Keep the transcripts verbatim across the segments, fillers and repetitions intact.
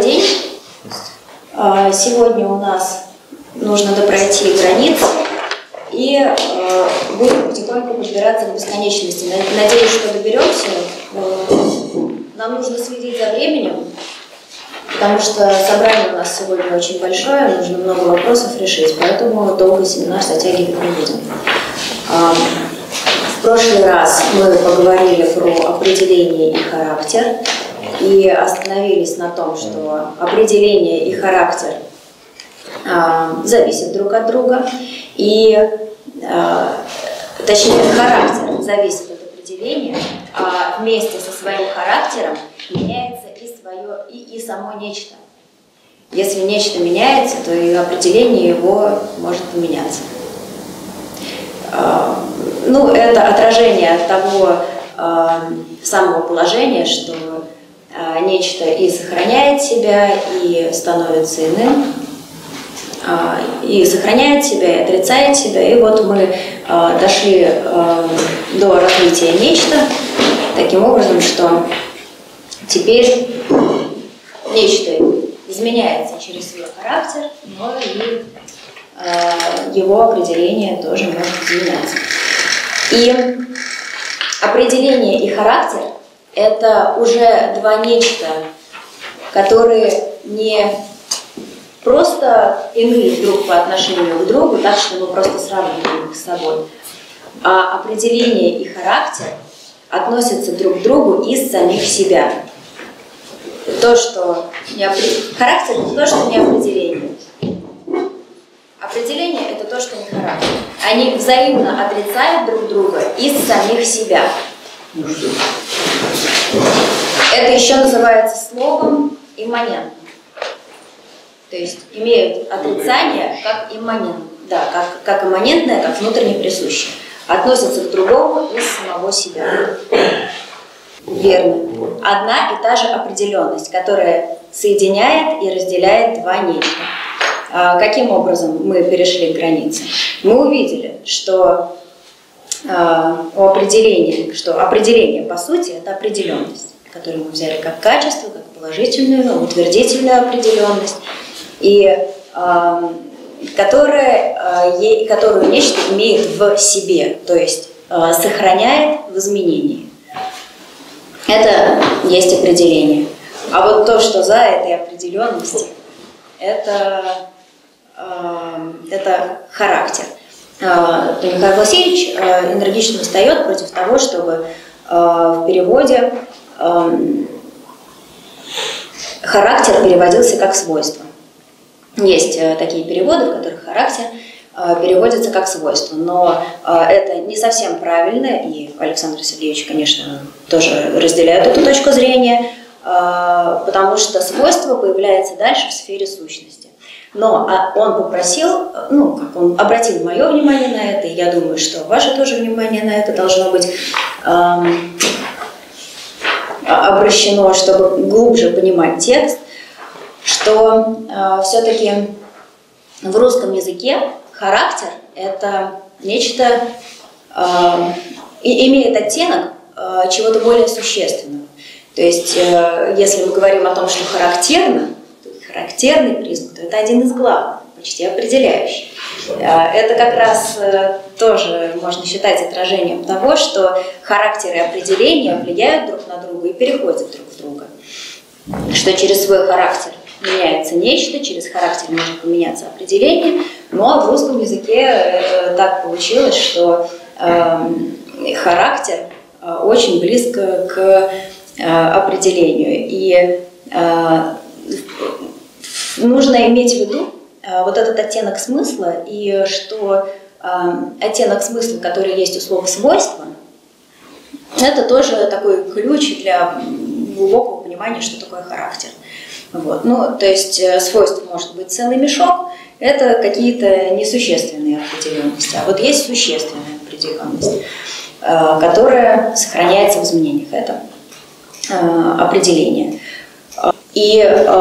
день. Сегодня у нас нужно допройти границы и э, будем потихоньку подбираться к бесконечности. Надеюсь, что доберемся. Нам нужно следить за временем, потому что собрание у нас сегодня очень большое, нужно много вопросов решить, поэтому долго семинар затягивать не будем. В прошлый раз мы поговорили про определение и характер и остановились на том, что определение и характер э, зависят друг от друга, и э, точнее характер зависит от определения, а вместе со своим характером меняется и свое, и, и само нечто. Если нечто меняется, то и определение его может поменяться. Э, ну, это отражение того э, самого положения, что э, нечто и сохраняет себя, и становится иным, э, и сохраняет себя, и отрицает себя. И вот мы э, дошли э, до развития нечто таким образом, что теперь нечто изменяется через свой характер, но и э, его определение тоже может изменяться. И определение и характер – это уже два нечто, которые не просто иные друг по отношению к другу, так что мы просто сравниваем их с собой, а определение и характер относятся друг к другу из самих себя. То, что не опред... Характер – это то, что не определение. Определение – это то, что не характер. Они взаимно отрицают друг друга из самих себя. Это еще называется слогом имманентным. То есть имеют отрицание как имманент, да, как, как имманентное, как внутренне присущее. Относятся к другому из самого себя. Верно. Одна и та же определенность, которая соединяет и разделяет два нечто. А каким образом мы перешли к границе? Мы увидели, что, а, у определения, что определение, по сути, это определенность, которую мы взяли как качество, как положительную, утвердительную определенность, и а, которая, а, е, которую нечто имеет в себе, то есть а, сохраняет в изменении. Это есть определение. А вот то, что за этой определенностью, это, э, это характер. Э, Михаил Васильевич э, энергично встает против того, чтобы э, в переводе э, характер переводился как свойство. Есть э, такие переводы, в которых характер переводится как свойство, но это не совсем правильно, и Александр Сергеевич, конечно, тоже разделяет эту точку зрения, потому что свойство появляется дальше в сфере сущности. Но он попросил, ну, как он обратил мое внимание на это, и я думаю, что ваше тоже внимание на это должно быть эм, обращено, чтобы глубже понимать текст, что э, все-таки в русском языке характер – это нечто, э, имеет оттенок э, чего-то более существенного. То есть, э, если мы говорим о том, что характерно, характерный признак, то это один из главных, почти определяющий. Э, это как раз э, тоже можно считать отражением того, что характер и определение влияют друг на друга и переходят друг в друга. Что через свой характер меняется нечто, через характер может поменяться определение, но в русском языке э, так получилось, что э, характер э, очень близко к э, определению. И э, нужно иметь в виду э, вот этот оттенок смысла, и что э, оттенок смысла, который есть у слова «свойство», это тоже такой ключ для глубокого понимания, что такое характер. Вот. Ну, то есть свойств может быть целый мешок, это какие-то несущественные определенности. А вот есть существенная определенность, которая сохраняется в изменениях. Это определение. И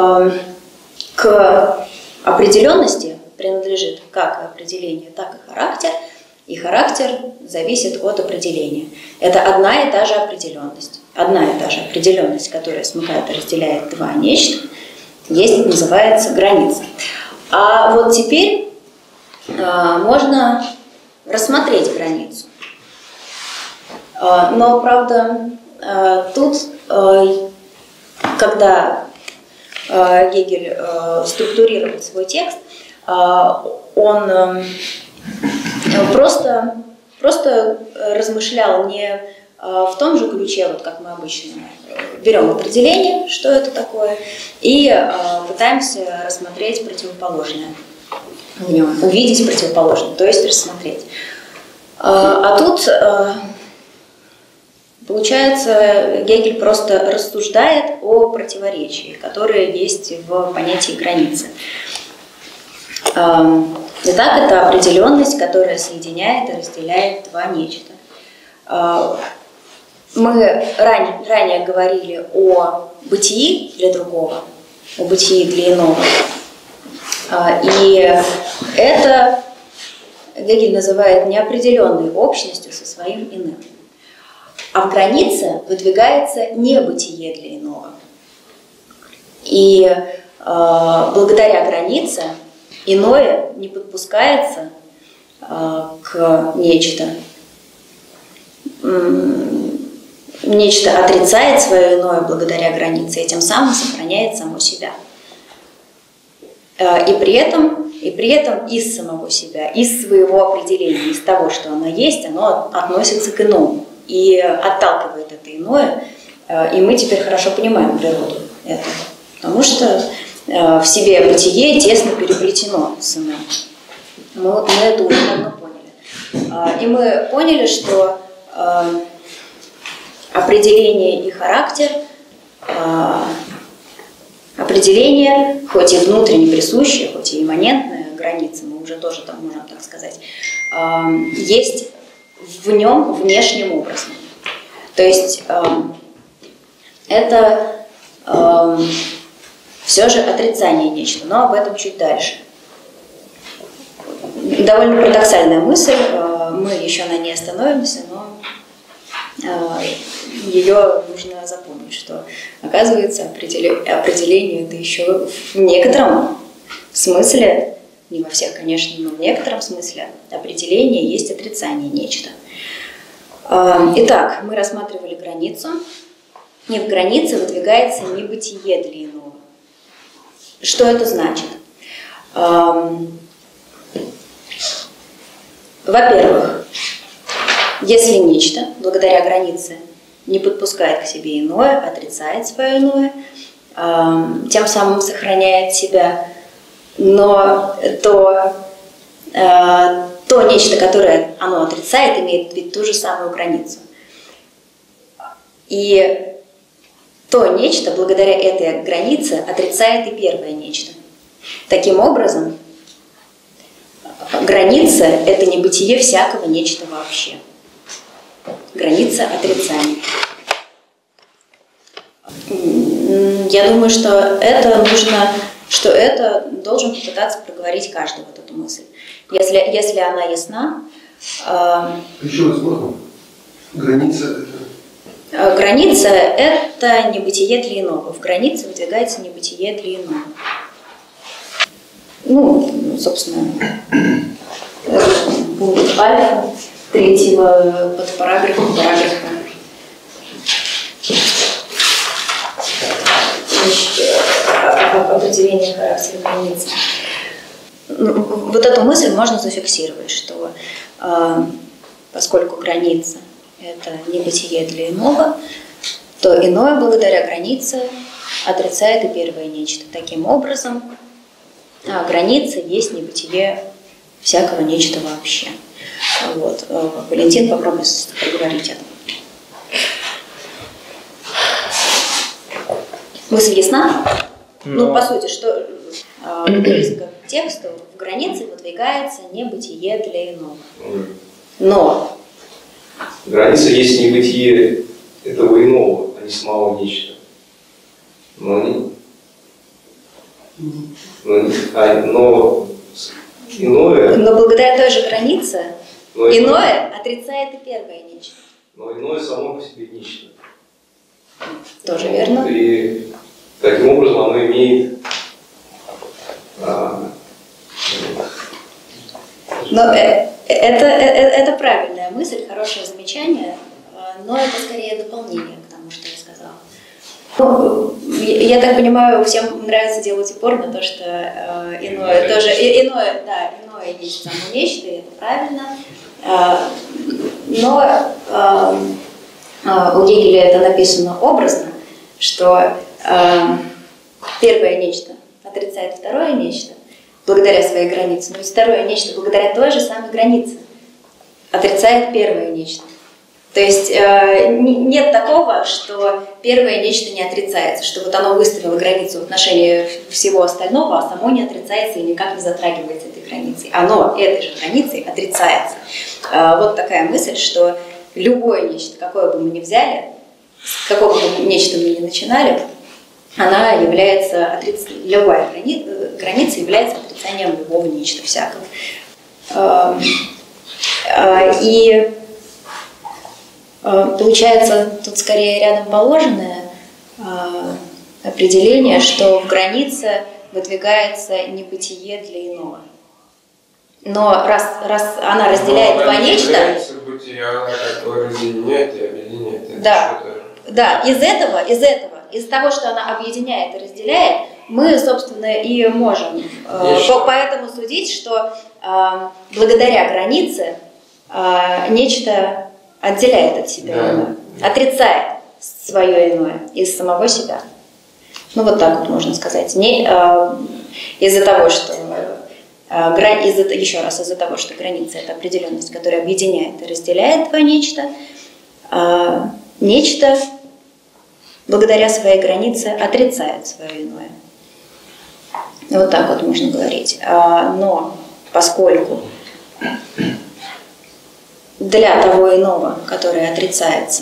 к определенности принадлежит как определение, так и характер. И характер зависит от определения. Это одна и та же определенность. Одна и та же определенность, которая смыкает и разделяет два нечто. есть, называется, граница. А вот теперь э, можно рассмотреть границу. Э, но, правда, э, тут, э, когда э, Гегель э, структурировал свой текст, э, он э, просто, просто размышлял не в том же ключе, вот как мы обычно берем определение, что это такое, и э, пытаемся рассмотреть противоположное в нем, увидеть противоположное, то есть рассмотреть. Э, а тут, э, получается, Гегель просто рассуждает о противоречии, которое есть в понятии границы. Э, итак, это определенность, которая соединяет и разделяет два нечто. Э, Мы ранее, ранее говорили о бытии для другого, о бытии для иного. И это Гегель называет неопределенной общностью со своим иным. А в границе выдвигается небытие для иного. И э, благодаря границе иное не подпускается э, к нечто. Нечто отрицает свое иное благодаря границе и тем самым сохраняет само себя. И при этом, и при этом из самого себя, из своего определения, из того, что оно есть, оно относится к иному и отталкивает это иное. И мы теперь хорошо понимаем природу этого, потому что в себе бытие тесно переплетено с иным. Мы, вот, мы это уже давно поняли. И мы поняли, что определение и характер, определение, хоть и внутренне присущее, хоть и имманентная граница, мы уже тоже там можем так сказать, есть в нем внешним образом. То есть это все же отрицание нечто, но об этом чуть дальше. Довольно парадоксальная мысль, мы еще на ней остановимся, но ее нужно запомнить, что, оказывается, определение это еще в некотором смысле, не во всех, конечно, но в некотором смысле определение есть отрицание нечто. Итак, мы рассматривали границу. И в границе выдвигается небытие для иного. Что это значит? Во-первых, если нечто, благодаря границе, не подпускает к себе иное, отрицает свое иное, э, тем самым сохраняет себя, но то, э, то нечто, которое оно отрицает, имеет ведь ту же самую границу. И то нечто, благодаря этой границе, отрицает и первое нечто. Таким образом, граница – это небытие всякого нечто вообще. Граница отрицания. Я думаю, что это нужно, что это должен попытаться проговорить каждый, вот эту мысль. Если, если она ясна. Э, Еще раз можно? Граница это... Граница – это небытие для иного. В границе выдвигается небытие для иного. Ну, собственно, пункт альфа третьего подпараграфа, параграфа. Определение характера границы. Вот эту мысль можно зафиксировать, что э, поскольку граница – это небытие для иного, то иное благодаря границе отрицает и первое нечто. Таким образом, а граница есть небытие всякого нечто вообще. Вот. Валентин, попробуй проговорить это. Мысль ясна? Но... Ну, по сути, что э, близко к тексту, в границе выдвигается небытие для иного. Но граница есть небытие этого иного, а не самого нечто. Но, не... но, а, но иное... Но благодаря той же границе но иное, иное отрицает и первое нечто. Но иное само по себе нечто. Тоже верно. И таким образом оно имеет А, Но это, это, это правильная мысль, хорошее замечание, но это скорее дополнение к тому, что я сказала. Ну, я так понимаю, всем нравится делать упор на то, что э, иное тоже, и, иное, да, иное есть само нечто, и это правильно. Э, но э, э, у Гегеля это написано образно, что э, первое нечто отрицает второе нечто благодаря своей границе, но ведь второе нечто благодаря той же самой границе отрицает первое нечто. То есть э, нет такого, что первое нечто не отрицается, что вот оно выставило границу в отношении всего остального, а само не отрицается и никак не затрагивается этой границей. Оно этой же границей отрицается. Э, вот такая мысль, что любое нечто, какое бы мы ни взяли, с какого бы нечто мы ни начинали, она является отрицанием, любая грани... граница является отрицанием любого нечто всякого. Э, э, и Получается, тут скорее рядом положенное э, определение, что в границе выдвигается небытие для иного. Но раз, раз она разделяет два нечто... Бытие, она как разъединяет и объединяет. Да, да, из этого, из этого, из того, что она объединяет и разделяет, мы, собственно, и можем э, по, поэтому судить, что э, благодаря границе э, нечто отделяет от себя да. иное, отрицает свое иное из самого себя. Ну вот так вот можно сказать. Не, э, из-за того, что э, грань, из-за, еще раз, из-за того, что граница — это определенность, которая объединяет и разделяет два нечто, э, нечто благодаря своей границе отрицает свое иное. Вот так вот можно говорить. Э, но поскольку для того иного, которое отрицается,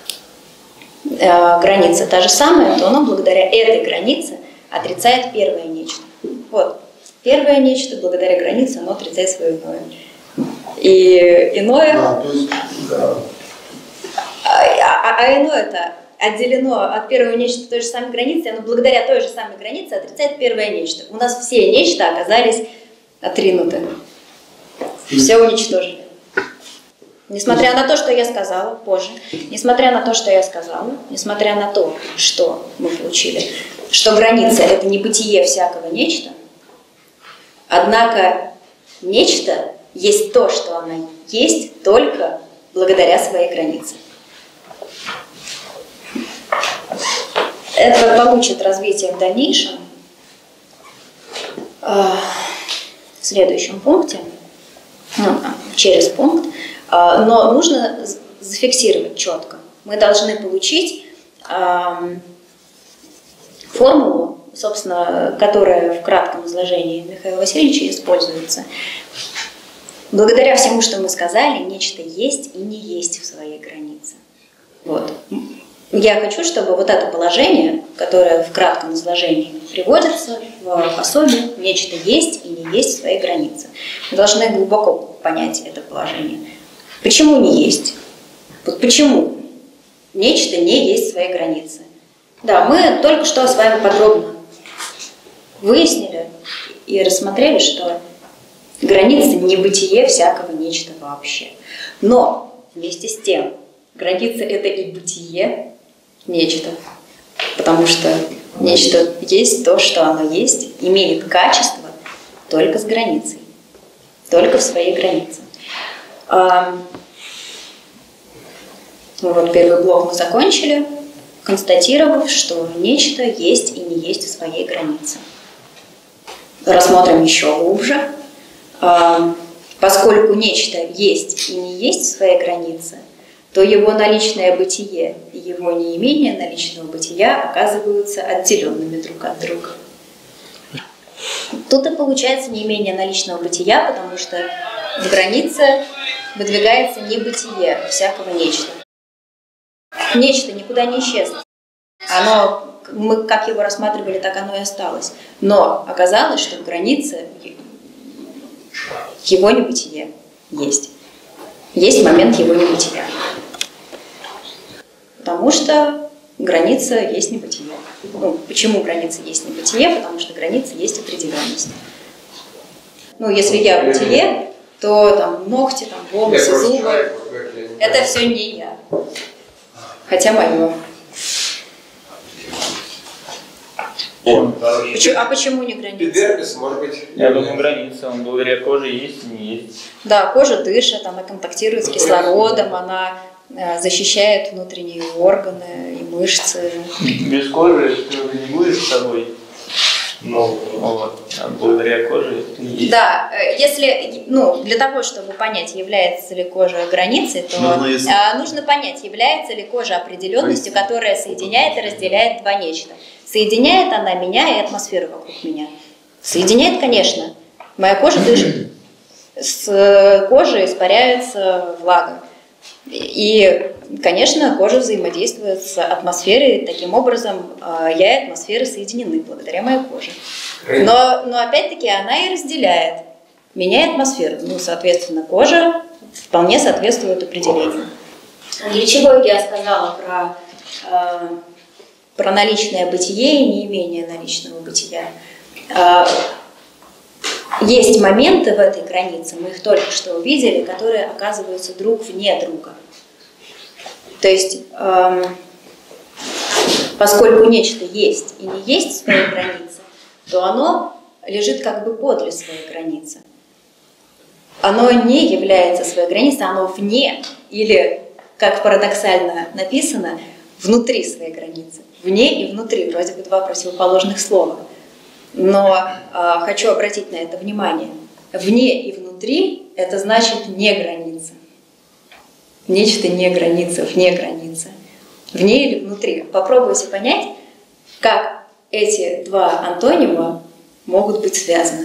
э, граница та же самая, то оно благодаря этой границе отрицает первое нечто. Вот. Первое нечто, благодаря границе, оно отрицает свое иное. И иное... Да, то есть, да. А, а, а иное-то отделено от первого нечто той же самой границы, оно благодаря той же самой границе отрицает первое нечто. У нас все нечто оказались отринуты. Все уничтожили. Несмотря на то, что я сказала позже, несмотря на то, что я сказала, несмотря на то, что мы получили, что граница — это не бытие всякого нечто, однако нечто есть то, что оно есть только благодаря своей границе. Это получит развитие в дальнейшем в следующем пункте, ну, через пункт. Но нужно зафиксировать четко. Мы должны получить э, формулу, собственно, которая в кратком изложении Михаила Васильевича используется. Благодаря всему, что мы сказали, нечто есть и не есть в своей границе. Вот. Я хочу, чтобы вот это положение, которое в кратком изложении приводится в пособии, нечто есть и не есть в своей границе. Мы должны глубоко понять это положение. Почему не есть? Вот почему нечто не есть в своей границе? Да, мы только что с вами подробно выяснили и рассмотрели, что граница не бытие всякого нечто вообще. Но вместе с тем, граница — это и бытие нечто, потому что нечто есть то, что оно есть, имеет качество только с границей, только в своей границе. Ну вот первый блок мы закончили, констатировав, что нечто есть и не есть в своей границе. Рассмотрим еще глубже. Поскольку нечто есть и не есть в своей границе, то его наличное бытие и его неимение наличного бытия оказываются отделенными друг от друга. Тут и получается неимение наличного бытия, потому что в границе выдвигается небытие всякого нечто. Нечто никуда не исчезло. Оно, мы как его рассматривали, так оно и осталось. Но оказалось, что в границе его небытие есть. Есть момент его небытия. Потому что граница есть небытие. Ну, почему граница есть небытие? Потому что граница есть определенность. Ну, если я бытие, то там ногти, там, волосы, зубы, это все не я. Хотя мое. Почему, а почему не граница? Эпидермис, может быть. Я думаю, граница, он благодаря коже есть и не есть. Да, кожа дышит, она контактирует с кислородом, она защищает внутренние органы и мышцы. Без кожи ты уже не будешь с собой. Ну, вот. А благодаря коже ты есть. Да, если, ну, для того, чтобы понять, является ли кожа границей, то нужно, если... нужно понять, является ли кожа определенностью, которая соединяет и разделяет два нечто. Соединяет она меня и атмосферу вокруг меня. Соединяет, конечно. Моя кожа дышит. С кожи испаряется влага. И, конечно, кожа взаимодействует с атмосферой. Таким образом, я и атмосфера соединены благодаря моей коже. Но, но опять-таки, она и разделяет меня и атмосферу. Ну, соответственно, кожа вполне соответствует определению. Для чего я сказала про, э, про наличное бытие и неимение наличного бытия? Э, Есть моменты в этой границе, мы их только что увидели, которые оказываются друг вне друга. То есть, эм, поскольку нечто есть и не есть в своей границе, то оно лежит как бы подле своей границы. Оно не является своей границей, оно вне, или, как парадоксально написано, внутри своей границы. Вне и внутри, вроде бы два противоположных слова. Но э, хочу обратить на это внимание. Вне и внутри – это значит не граница. Нечто не граница, вне границы. Вне или внутри. Попробуйте понять, как эти два антонима могут быть связаны.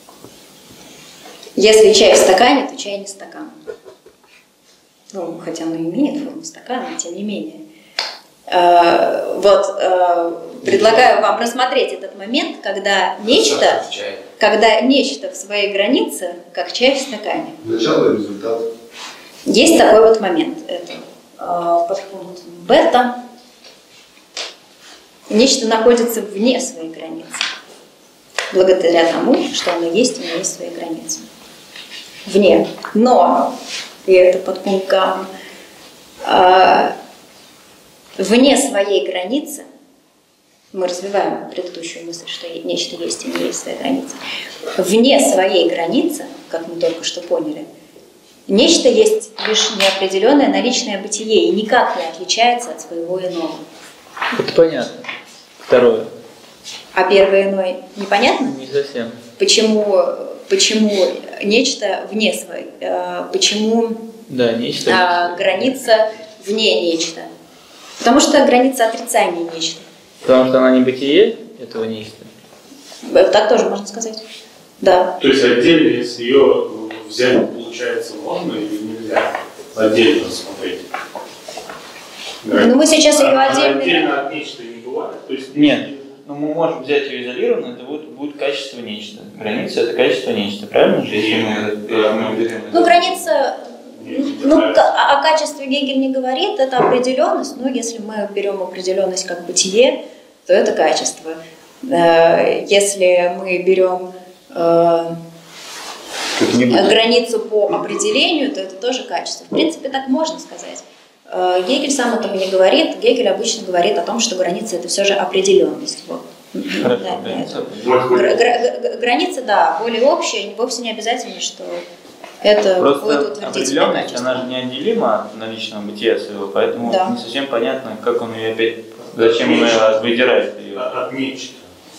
Если чай в стакане, то чай не стакан. Ну, хотя оно имеет форму стакана, но тем не менее. Э, вот, э, предлагаю вам рассмотреть этот момент, когда нечто, когда нечто в своей границе, как чай в стакане. Начало и результат. Есть такой вот момент. Это э, подпункт бета. Нечто находится вне своей границы, благодаря тому, что оно есть и не есть своей границы. Вне. Но, и это подпункт гамма, э, вне своей границы, мы развиваем предыдущую мысль, что нечто есть и не есть своей границы, вне своей границы, как мы только что поняли, нечто есть лишь неопределенное наличное бытие и никак не отличается от своего иного. Это понятно. Второе. А первое иное непонятно? Не совсем. Почему, почему нечто вне своей, почему да, нечто а, граница вне нечто? Потому что граница отрицания нечто. Потому что она не бытие этого нечто. Так тоже можно сказать. Да. То есть отдельно, если ее взять, получается, можно или нельзя? Отдельно смотреть. Ну мы сейчас ее а, отдельно... Отдельно от нечто не бывает? То есть... Нет. Ну мы можем взять ее изолированно, это будет, будет качество нечто. Граница – это качество нечто, правильно же? Если мы, да, мы берем... Ну граница... Ну, о качестве Гегель не говорит, это определенность, но если мы берем определенность как бытие, то это качество. Если мы берем границу по определению, то это тоже качество. В принципе, так можно сказать. Гегель сам этом не говорит, Гегель обычно говорит о том, что граница – это все же определенность. Вот. Хорошо, да, граница. Гра- граница, да, более общая, вовсе не обязательно, что это просто будет утвердительное определенность, качество. она же неотделима от наличного бытия своего, поэтому Да. не совсем понятно, как он ее опять, зачем он ее выдирает. Ее. От, от нечто.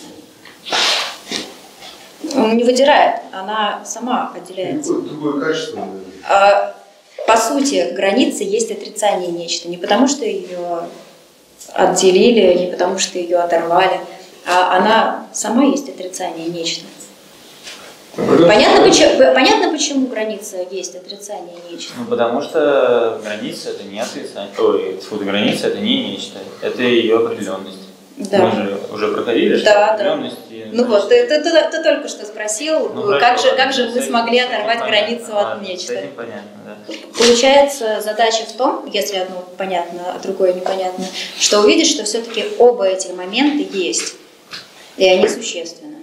Он не выдирает, она сама отделяется. Другое, другое качество, наверное. А, по сути, граница есть отрицание нечто. Не потому, что ее отделили, не потому, что ее оторвали, а она сама есть отрицание нечто. Понятно почему, понятно, почему граница есть отрицание нечто? Ну, потому что граница это не отрицание. Ой, фу, граница это не нечто, это ее определенность. Да. Мы же уже проходили, что Да, да. определенности. Ну вот, ты, ты, ты, ты только что спросил, Ну, как, хорошо, же, как же с мы этим- смогли с этим оторвать понятно. границу от Ладно, нечто. С этим понятно, да. Получается, задача в том, если одно понятно, а другое непонятно, что увидеть, что все-таки оба эти моменты есть, и они существенны.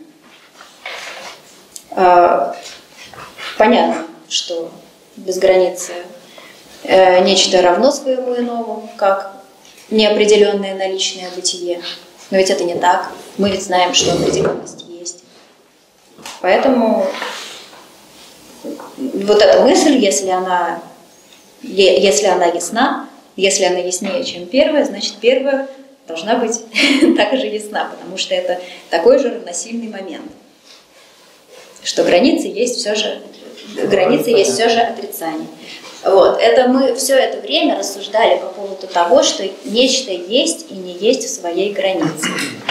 А, понятно, что без границы э, нечто равно своему иному, как неопределенное наличное бытие. Но ведь это не так. Мы ведь знаем, что определенность есть. Поэтому вот эта мысль, если она, если она ясна, если она яснее, чем первая, значит, первая должна быть также ясна, потому что это такой же равносильный момент, что границы есть все же, границы есть все же отрицание. Вот, это мы все это время рассуждали по поводу того, что нечто есть и не есть в своей границе.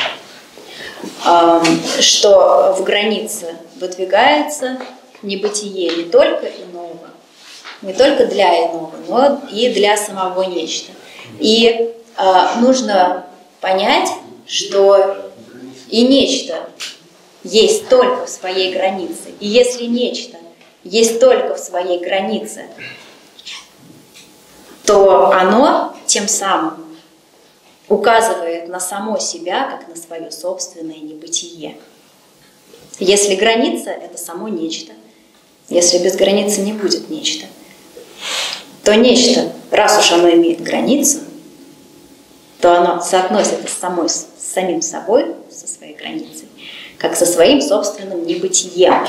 Что в границе выдвигается небытие не только иного, не только для иного, но и для самого нечто. И э, нужно понять, что и нечто есть только в своей границе. И если нечто есть только в своей границе, то оно тем самым указывает на само себя, как на свое собственное небытие. Если граница – это само нечто, если без границы не будет нечто, то нечто, раз уж оно имеет границу, то оно соотносится с, самой, с самим собой, со своей границей, как со своим собственным небытием.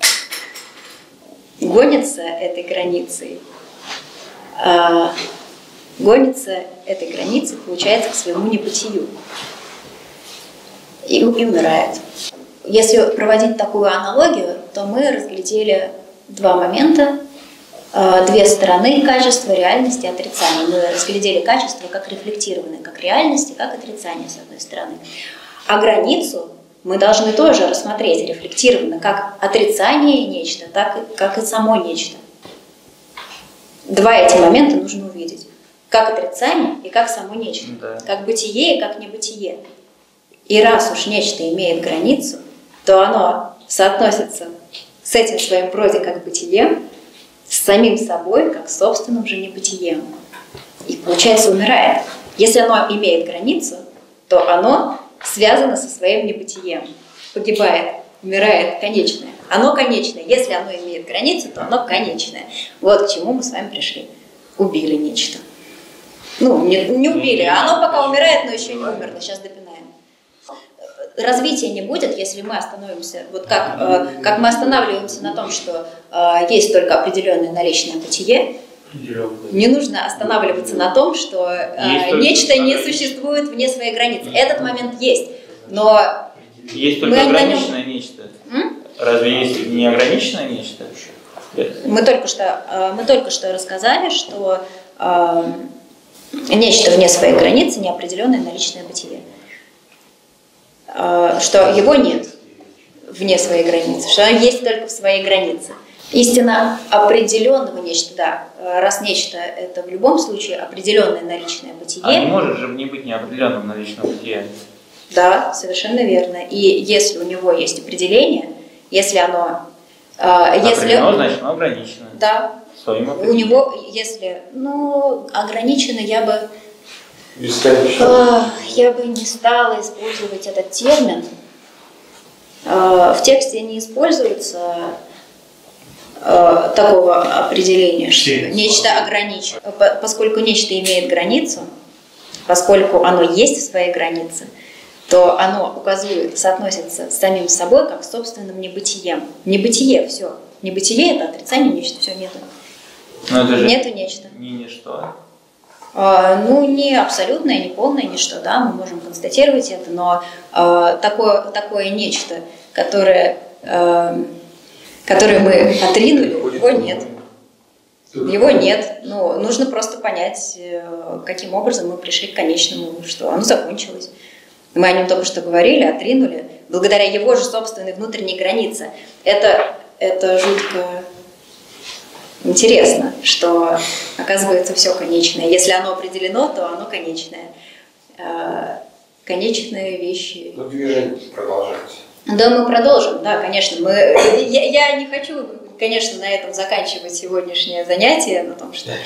Гонится этой границей, э, гонится этой границей, получается, к своему небытию и, и умирает. Если проводить такую аналогию, то мы разглядели два момента, две стороны качества, реальности и отрицания. Мы разглядели качество как рефлектированное, как реальность и как отрицание, с одной стороны. А границу мы должны тоже рассмотреть рефлектированно, как отрицание нечто, так и, как и само нечто. Два эти момента нужно увидеть. Как отрицание и как само нечто. Да. Как бытие и как небытие. И раз уж нечто имеет границу, то оно соотносится с этим своим вроде как бытием, с самим собой, как собственным же небытием. И, получается, умирает. Если оно имеет границу, то оно связано со своим небытием. Погибает, умирает, конечное. Оно конечное. Если оно имеет границу, то оно конечное. Вот к чему мы с вами пришли. Убили нечто. Ну, не, не убили. Оно пока умирает, но еще не умерло. Сейчас допинаем. Развития не будет, если мы остановимся, вот как, э, как мы останавливаемся на том, что э, есть только определенное наличное бытие, не нужно останавливаться на том, что э, нечто не существует вне своей границы. Этот момент есть, но есть только мы на нем... ограниченное нечто. М? Разве есть неограниченное нечто? Мы только что, э, мы только что рассказали, что э, нечто вне своей границы неопределенное наличное бытие. Что его нет вне своей границы, что оно есть только в своей границе. Истина определенного нечто, да, раз нечто это в любом случае определенное наличное бытие. А не может же не быть неопределенным наличного бытия. Да, совершенно верно. И если у него есть определение, если оно... Э, если... Определено, значит, оно ограничено. Да. Своим у него, если... Ну, ограничено я бы... Бесконечно. Я бы не стала использовать этот термин. В тексте не используется такого определения, что нечто ограничено. Поскольку нечто имеет границу, поскольку оно есть в своей границе, то оно указывает, соотносится с самим собой как с собственным небытием. Небытие, все. Небытие – это отрицание нечто, все, нету. Но это же нету нечто. Не ничто. Ну, не абсолютное, не полное ничто, да, мы можем констатировать это, но э, такое, такое нечто, которое, э, которое мы отринули, его нет. Его нет. Ну, нужно просто понять, э, каким образом мы пришли к конечному, что оно закончилось. Мы о нем только что говорили, отринули, благодаря его же собственной внутренней границе. Это, это жутко... Интересно, что оказывается все конечное. Если оно определено, то оно конечное. конечные вещи. Ну, движение продолжается. Да, мы продолжим, да, конечно. Мы, я, я не хочу, конечно, на этом заканчивать сегодняшнее занятие, на том, что,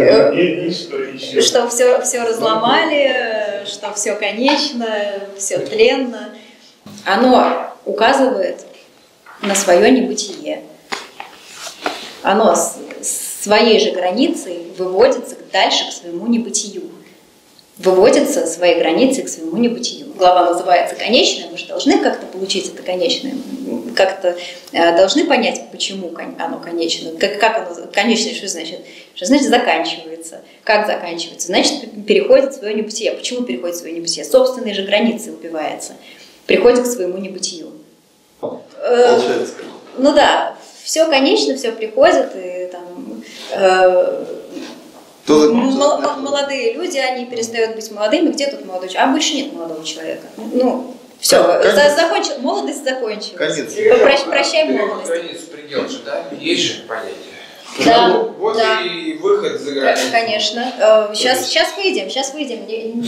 что все, все разломали, что все конечно, все тленно. Оно указывает на свое небытие. Оно с своей же границей выводится дальше к своему небытию. Выводится своей границей к своему небытию. Глава называется «Конечное», мы же должны как-то получить это конечное, как-то э, должны понять, почему оно конечное, как, как оно конечное, что значит? Что значит заканчивается? Как заканчивается? Значит, переходит в свое небытие. Почему переходит в свое небытие? Собственные же границы убивается. Приходит к своему небытию. Получается. Э, ну да, все конечно, все приходит, и там... Э, Молодые люди, они перестают быть молодыми. Где тут молодой человек? А больше нет молодого человека. Ну, все, за, закончил, молодость закончилась. Конец. Прощ, прощай молодость. Границу предел же, да? Есть же понятие. Да, Ну, вот да. и выход за границу. Конечно. Сейчас, сейчас выйдем, сейчас выйдем.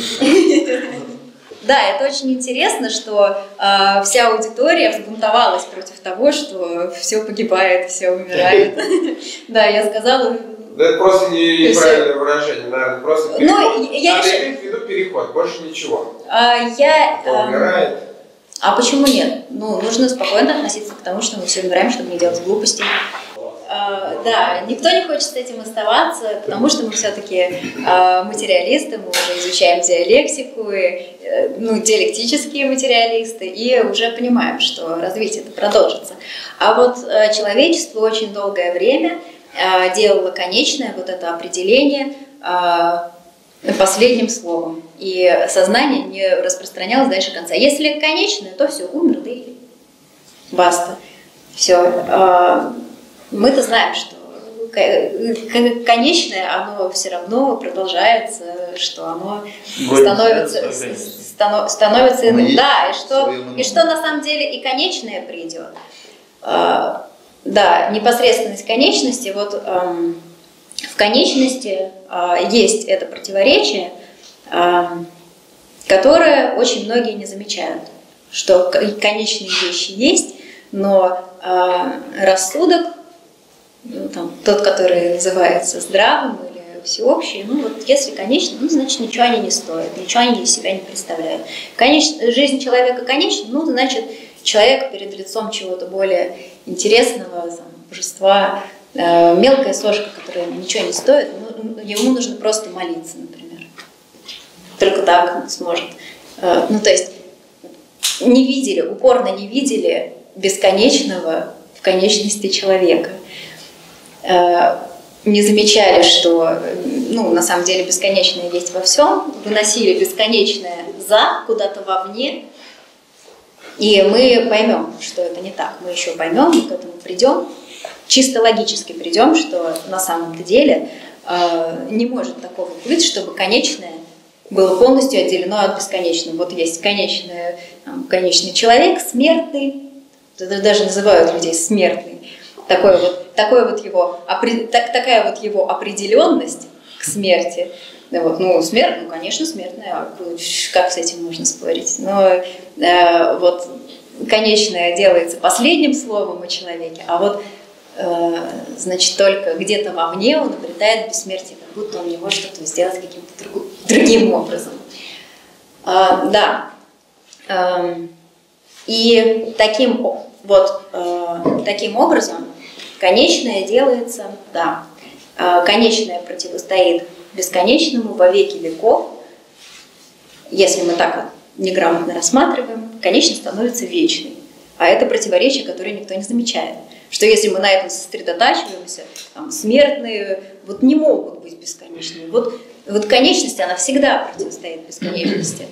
Да, это очень интересно, что э, вся аудитория взбунтовалась против того, что все погибает, все умирает. Да, я сказала... Да это просто неправильное выражение, наверное, просто переход. Ну, я Надо решила... иметь в виду переход, больше ничего. А, я... Кто умирает. А почему нет? Ну, нужно спокойно относиться к тому, что мы все умираем, чтобы не делать глупостей. А, да, никто не хочет с этим оставаться, потому что мы все-таки а, материалисты, мы уже изучаем диалектику, и, ну, диалектические материалисты, и уже понимаем, что развитие это продолжится. А вот а, человечество очень долгое время делала конечное вот это определение э, последним словом. И сознание не распространялось дальше конца. Если конечное, то все, умер, да и баста. Все. Э, мы-то знаем, что конечное, оно все равно продолжается, что оно становится, станов, становится иным. Да, и что, и что на самом деле и конечное придет. Э, Да, непосредственность конечности. Вот эм, в конечности э, есть это противоречие, э, которое очень многие не замечают, что конечные вещи есть, но э, рассудок, ну, там, тот, который называется здравым или всеобщий, ну вот если конечно, ну значит ничего они не стоят, ничего они из себя не представляют. Конечно, жизнь человека конечна, ну значит человек перед лицом чего-то более интересного, там, божества, э, мелкая сошка, которая ничего не стоит, ну, ему нужно просто молиться, например. Только так он сможет. Э, ну, то есть не видели, упорно не видели бесконечного в конечности человека. Э, не замечали, что, ну, на самом деле бесконечное есть во всем, выносили бесконечное за куда-то вовне. И мы поймем, что это не так. Мы еще поймем, мы к этому придем, чисто логически придем, что на самом-то деле э, не может такого быть, чтобы конечное было полностью отделено от бесконечного. Вот есть конечное, там, конечный человек, смертный, даже называют людей смертный. Такой вот, такой вот его, так, такая вот его определенность к смерти. Вот, ну, смерть, ну, конечно, смертная, как с этим можно спорить? Но э, вот конечное делается последним словом о человеке, а вот, э, значит, только где-то вовне он обретает бессмертие, как будто он не может это сделать каким-то друг, другим образом. Э, да. Э, и таким, вот, э, таким образом конечное делается, да, э, конечное противостоит бесконечному во веки веков. Если мы так неграмотно рассматриваем, конечность становится вечной. А это противоречие, которое никто не замечает. Что если мы на этом сосредотачиваемся, там, смертные вот не могут быть бесконечными. Вот, вот конечность, она всегда противостоит бесконечности.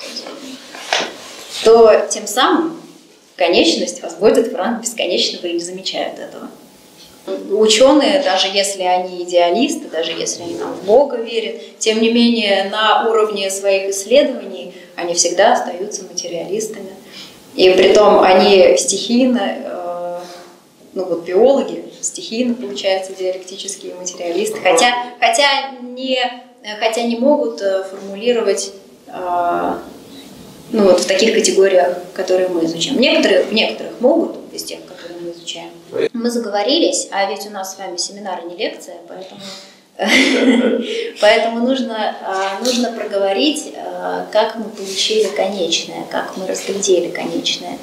То тем самым конечность возводит в ранг бесконечного и не замечают этого. Ученые, даже если они идеалисты, даже если они там, в Бога верят, тем не менее на уровне своих исследований они всегда остаются материалистами. И притом они стихийно, э, ну вот биологи, стихийно, получается, диалектические материалисты, хотя, хотя, не, хотя не могут формулировать э, Ну вот в таких категориях, которые мы изучаем. Некоторые, в некоторых могут, из тех, которые мы изучаем. Мы заговорились, а ведь у нас с вами семинар, а не лекция, поэтому, поэтому нужно, нужно проговорить, как мы получили конечное, как мы разглядели конечное.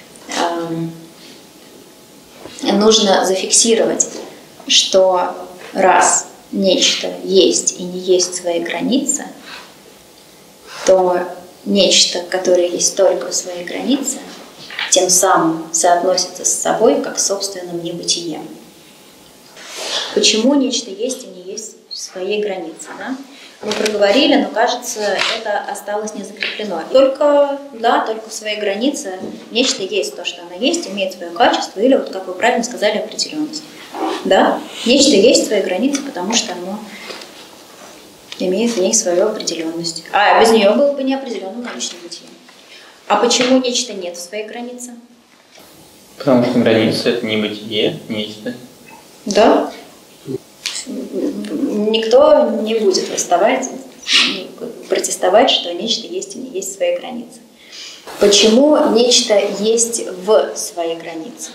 Нужно зафиксировать, что раз нечто есть и не есть свои границы, то нечто, которое есть только в своей границе, тем самым соотносится с собой как с собственным небытием. Почему нечто есть и не есть в своей границе? Да? Мы проговорили, но, кажется, это осталось не закреплено. Только, да, только в своей границе нечто есть то, что оно есть, имеет свое качество, или, вот как вы правильно сказали, определенность. Да? Нечто есть в своей границе, потому что оно имеет в ней свою определенность. А без нее было бы неопределенным научным бытием. А почему нечто нет в своей границе? Потому что граница — это не бытие, нечто. Да. Никто не будет восставать, протестовать, что нечто есть и не есть в своей границе. Почему нечто есть в своей границе?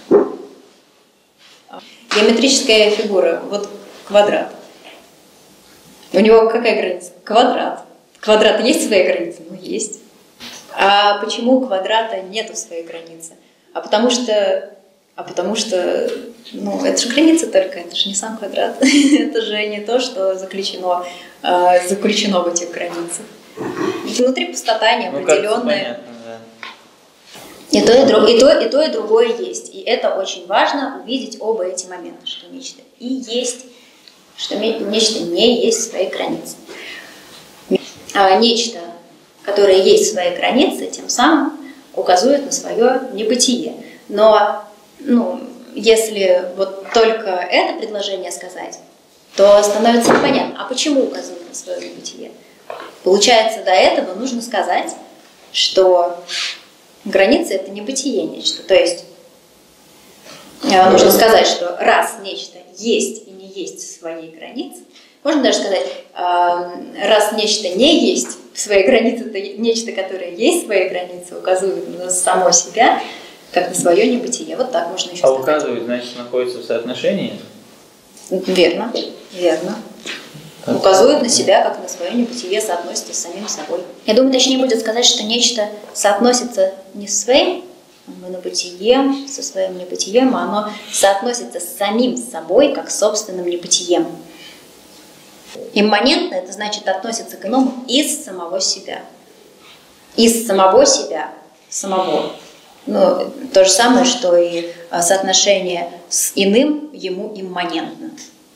Геометрическая фигура, вот квадрат. У него какая граница? Квадрат. Квадрат есть в своей границе? Ну, есть. А почему у квадрата нет в своей границе? А потому что, а потому что, ну, это же граница только, это же не сам квадрат. Это же не то, что заключено, э, заключено в этих границах. Ведь внутри пустота неопределенная. И то и, друг, и, то, и то, и другое есть. И это очень важно увидеть оба эти момента, что нечто и есть, что нечто не есть в своей границе. А нечто, которое есть в своей границе, тем самым указывает на свое небытие. Но ну, если вот только это предложение сказать, то становится непонятно, а почему указывает на свое небытие? Получается, до этого нужно сказать, что граница — это небытие нечто. То есть нужно сказать, что раз нечто есть и не есть в своей границе, можно даже сказать, раз нечто не есть в своей границе, то нечто, которое есть в своей границе, указывает на само себя, как на свое небытие. Вот так можно еще а сказать. Указывает, значит, находится в соотношении? Верно, верно. Так. Указывает на себя, как на свое небытие, соотносится с самим собой. Я думаю, точнее будет сказать, что нечто соотносится не со своим небытием, со своим небытием, а оно соотносится с самим собой, как с собственным небытием. Имманентно — это значит относится к иному из самого себя. Из самого себя, самого. Ну, то же самое, что и соотношение с иным ему имманентно.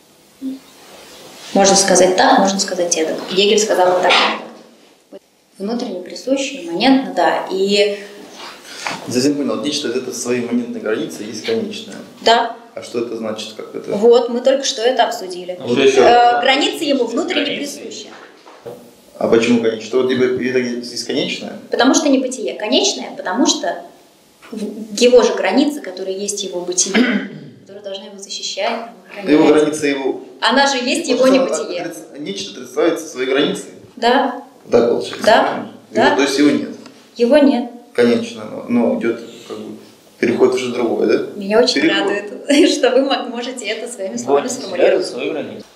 Можно сказать так, можно сказать это. Гегель сказал вот так. Внутренне присуще, имманентно, да. И... Затем понял, нечто это в своей имманентной границе есть конечное. Да. А что это значит? Как это? Вот, мы только что это обсудили. Вот еще. Э, границы ему внутренне присущи. А почему конечное? Что это есть конечное? Потому что не бытие. Конечное, потому что его же границы, которые есть его бытие, которые должны его защищать, охранять. Его граница его... Она же есть его небытие. Нечто отрицается своей границей? Да. Да, получается. Да. Да. Его, то есть его нет? Его нет. Конечно, но, но идет как бы переход уже другое, да? Меня очень переход. радует, что вы можете это своими словами сформулировать. Свою границу.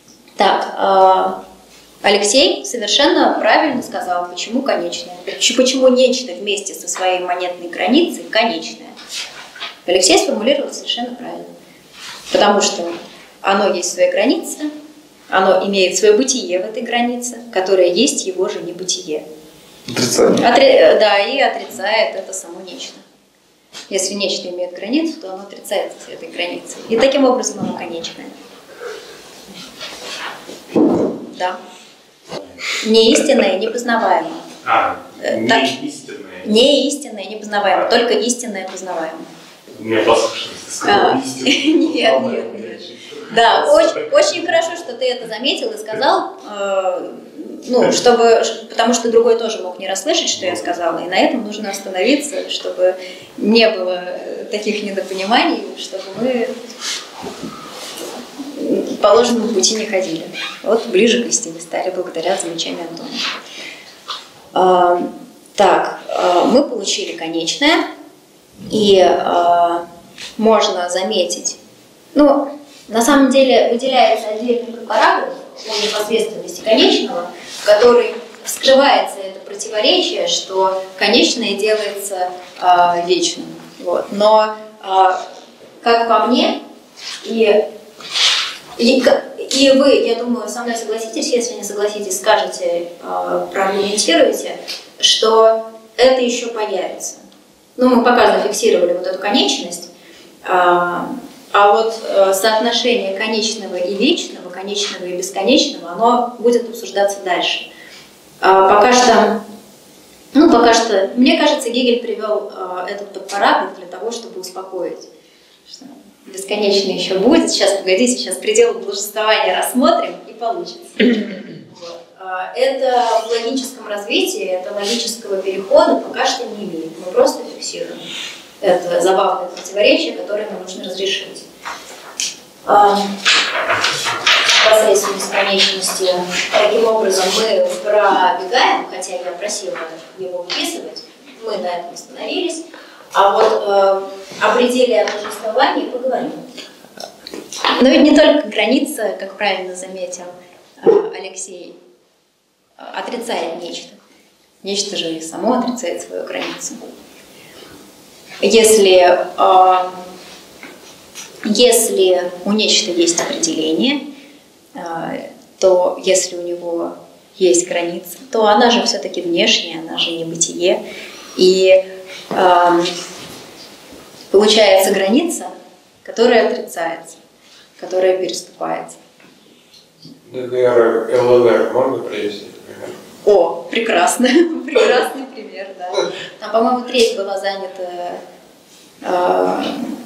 Так, Алексей совершенно правильно сказал, почему конечное. Почему нечто вместе со своей имманентной границей конечное. Алексей сформулировал совершенно правильно. Потому что оно есть в своей границе, оно имеет свое бытие в этой границе, которое есть его же небытие. Отрицание. Отри... Да, и отрицает это само нечто. Если нечто имеет границу, то оно отрицается с этой границей. И таким образом оно конечное. Да. Неистинное, непознаваемое. А, не так, истинное. Не истинное, непознаваемое, а. Только истинное познаваемое. Мне послушалось, ты сказал истинное. Нет, нет, нет. Да, очень, очень хорошо, что ты это заметил и сказал, э, ну, чтобы, потому что другой тоже мог не расслышать, что я сказала, и на этом нужно остановиться, чтобы не было таких недопониманий, чтобы мы по ложному пути не ходили. Вот ближе к истине стали благодаря замечанию Антона. Э, так, э, мы получили конечное, и э, можно заметить, ну, на самом деле выделяется отдельный параграф о непосредственности конечного, в который вскрывается это противоречие, что конечное делается э, вечным. Вот. Но, э, как по мне, и, и, и вы, я думаю, со мной согласитесь, если не согласитесь, скажете, э, проаргументируете, что это еще появится. Ну, мы пока зафиксировали вот эту конечность, э, а вот э, соотношение конечного и вечного, конечного и бесконечного, оно будет обсуждаться дальше. Э, пока что, ну, пока что, мне кажется, Гегель привел э, этот подпараф для того, чтобы успокоить, что бесконечно еще будет. Сейчас, погодите, сейчас пределы должествования рассмотрим и получится. Вот. Э, это в логическом развитии, это логического перехода пока что не имеет. Мы просто фиксируем. Это забавное противоречие, которое нам нужно разрешить. Посредством бесконечности. Таким образом, мы пробегаем, хотя я просила его выписывать, мы на этом остановились. А вот э, о пределе отождествования поговорим. Но ведь не только граница, как правильно заметил э, Алексей, отрицает нечто. Нечто же и само отрицает свою границу. Если, э, если у нечто есть определение, э, то если у него есть граница, то она же все-таки внешняя, она же не бытие. И э, получается граница, которая отрицается, которая переступается. ДДР, ЛНР можно привести? О, прекрасно, прекрасный пример, да. Там, по-моему, треть была занята, э,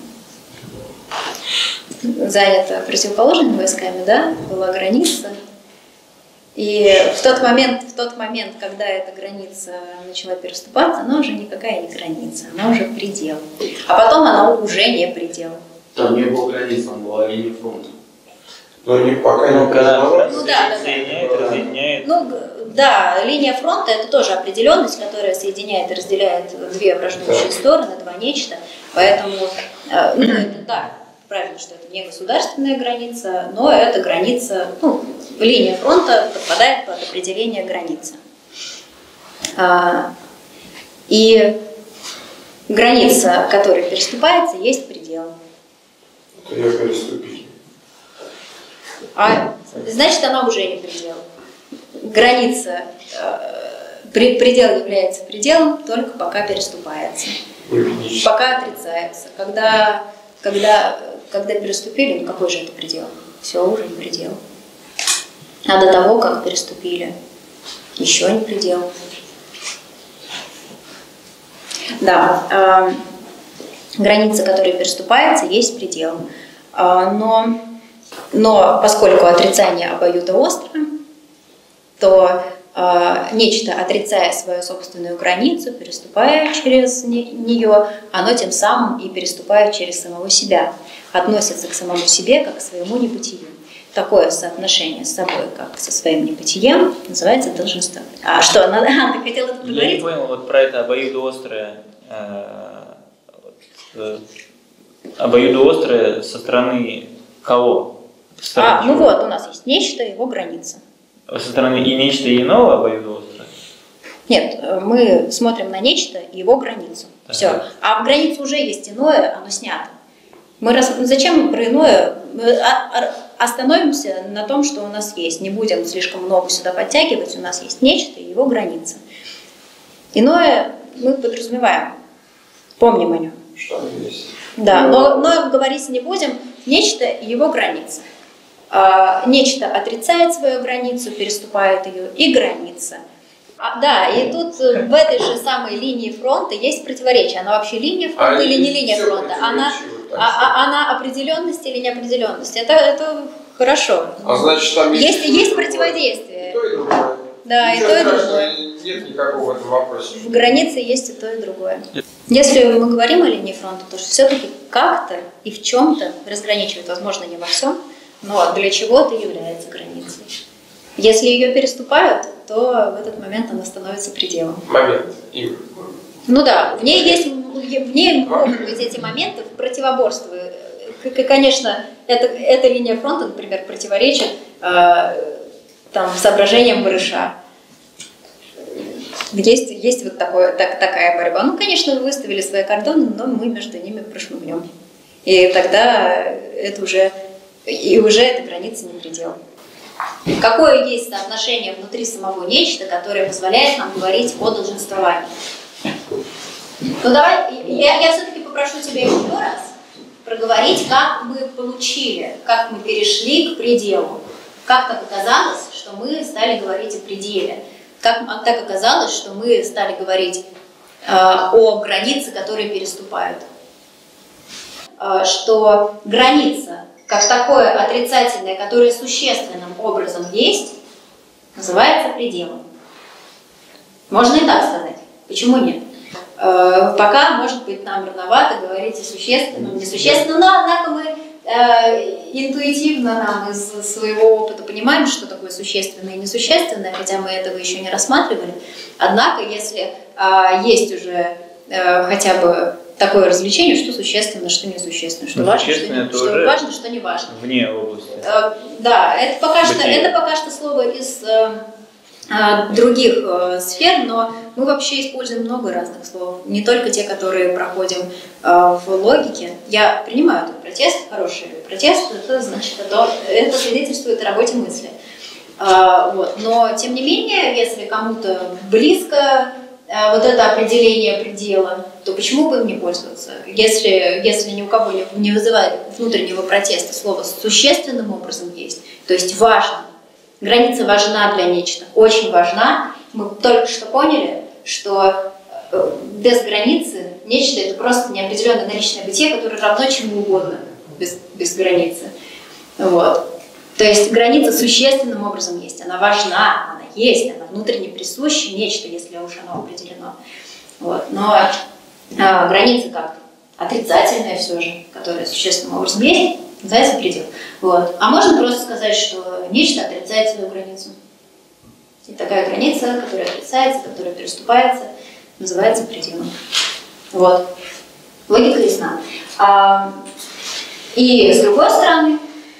занята противоположными войсками, да, была граница. И в тот момент, в тот момент, когда эта граница начала переступаться, она уже никакая не граница, она уже предел. А потом она уже не предел. Там не было границ, там была линия фронта. Но не пока не когда Ну да, да, соединяет, да. разъединяет. Ну да, линия фронта — это тоже определенность, которая соединяет и разделяет две враждующие стороны, два нечто. Поэтому, э, ну это да, правильно, что это не государственная граница, но это граница, ну, линия фронта подпадает под определение границы. А, и граница, которая переступается, есть предел. ее переступить. А значит, она уже не предел. Граница, э, предел является пределом только пока переступается, пока отрицается. Когда, когда, когда переступили, ну какой же это предел? Все, уже не предел. А до того, как переступили, еще не предел. Да, э, граница, которая переступается, есть предел. Э, но... Но поскольку отрицание обоюдоостро, то э, нечто, отрицая свою собственную границу, переступая через не, нее, оно тем самым и переступает через самого себя, относится к самому себе как к своему небытию. Такое соотношение с собой, как со своим небытием, называется долженство. А что, надо, а, ты хотела это поговорить? Я не понял вот про это обоюдоострое, э, вот, э, обоюдоострое со стороны кого? А, ну вот, у нас есть нечто, его граница. Со стороны и нечто и иного обоюдоострое? Нет, мы смотрим на нечто и его границу. Ага. Все. А в границе уже есть иное, оно снято. Мы раз... Зачем про иное? Мы остановимся на том, что у нас есть. Не будем слишком много сюда подтягивать. У нас есть нечто и его граница. Иное мы подразумеваем. Помним о нем. Что есть? Да, но, но говорить не будем. Нечто и его граница. А, нечто отрицает свою границу, переступает ее, и граница. А, да, и тут в этой же самой линии фронта есть противоречие. Она вообще линия фронта А или не линия всё фронта? Она, противоречиво, а, а, она определенность или неопределенность? Это, это хорошо. А значит, там есть, Есть, и есть другое. противодействие. И то, и другое. Да, и Ничего то, и страшного другое. Нет никакого в этом вопросе. В границе есть и то, и другое. Если мы говорим о линии фронта, то все-таки как-то и в чем-то разграничивает, возможно, не во всем, но для чего-то является границей. Если ее переступают, то в этот момент она становится пределом. Момент. Именно. Ну да, в ней есть, в ней могут быть эти моменты в противоборстве. Конечно, это, эта линия фронта, например, противоречит э, там, соображениям барыша. Есть, есть вот такое, так, такая борьба. Ну, конечно, вы выставили свои кордоны, но мы между ними прошмыгнем. И тогда это уже, и уже эта граница не предел. Какое есть соотношение внутри самого нечто, которое позволяет нам говорить о долженствовании? Ну давай, я, я все-таки попрошу тебя еще раз проговорить, как мы получили, как мы перешли к пределу. Как так оказалось, что мы стали говорить о пределе? Как так оказалось, что мы стали говорить э, о границе, которые переступают? Э, что граница, как такое отрицательное, которое существенным образом есть, называется пределом. Можно и так сказать. Почему нет? Э, пока, может быть, нам рановато говорить о существенном, несущественном, но, однако, мы э, интуитивно нам из своего опыта понимаем, что такое существенное и несущественное, хотя мы этого еще не рассматривали. Однако, если э, есть уже э, хотя бы такое развлечение, что существенно, что несущественно, что, важно, что, не, что важно, что не важно. Вне области. Э, да, это пока, что, это пока что слово из э, других э, сфер, но мы вообще используем много разных слов, не только те, которые проходим э, в логике. Я принимаю этот протест, хороший протест, это значит, это, это свидетельствует о работе мысли. Э, вот. Но, тем не менее, если кому-то близко э, вот это определение предела, то почему бы им не пользоваться? Если, если ни у кого не, не вызывает внутреннего протеста, слово существенным образом есть, то есть важно. Граница важна для нечто, очень важна. Мы только что поняли, что без границы нечто — это просто неопределенное наличное бытие, которое равно чему угодно без, без границы. Вот. То есть граница существенным образом есть, она важна, она есть, она внутренне присуща, нечто, если уж оно определено. Вот. Но а, граница как отрицательная все же, которая существенным образом есть, называется предел. Вот. А можно просто сказать, что нечто отрицает свою границу. И такая граница, которая отрицается, которая переступается, называется пределом. Вот. Логика ясна. А, и с другой стороны,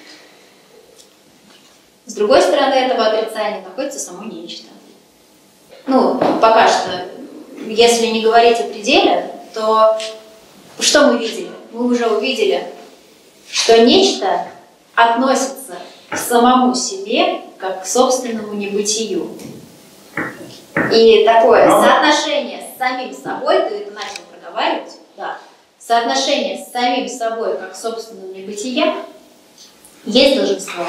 с другой стороны этого отрицания находится само нечто. Ну, пока что, если не говорить о пределе, то что мы видели? Мы уже увидели, что нечто относится к самому себе, как к собственному небытию. И такое соотношение с самим собой, ты это начал проговаривать, да, соотношение с самим собой, как к собственному небытию, есть долженствование.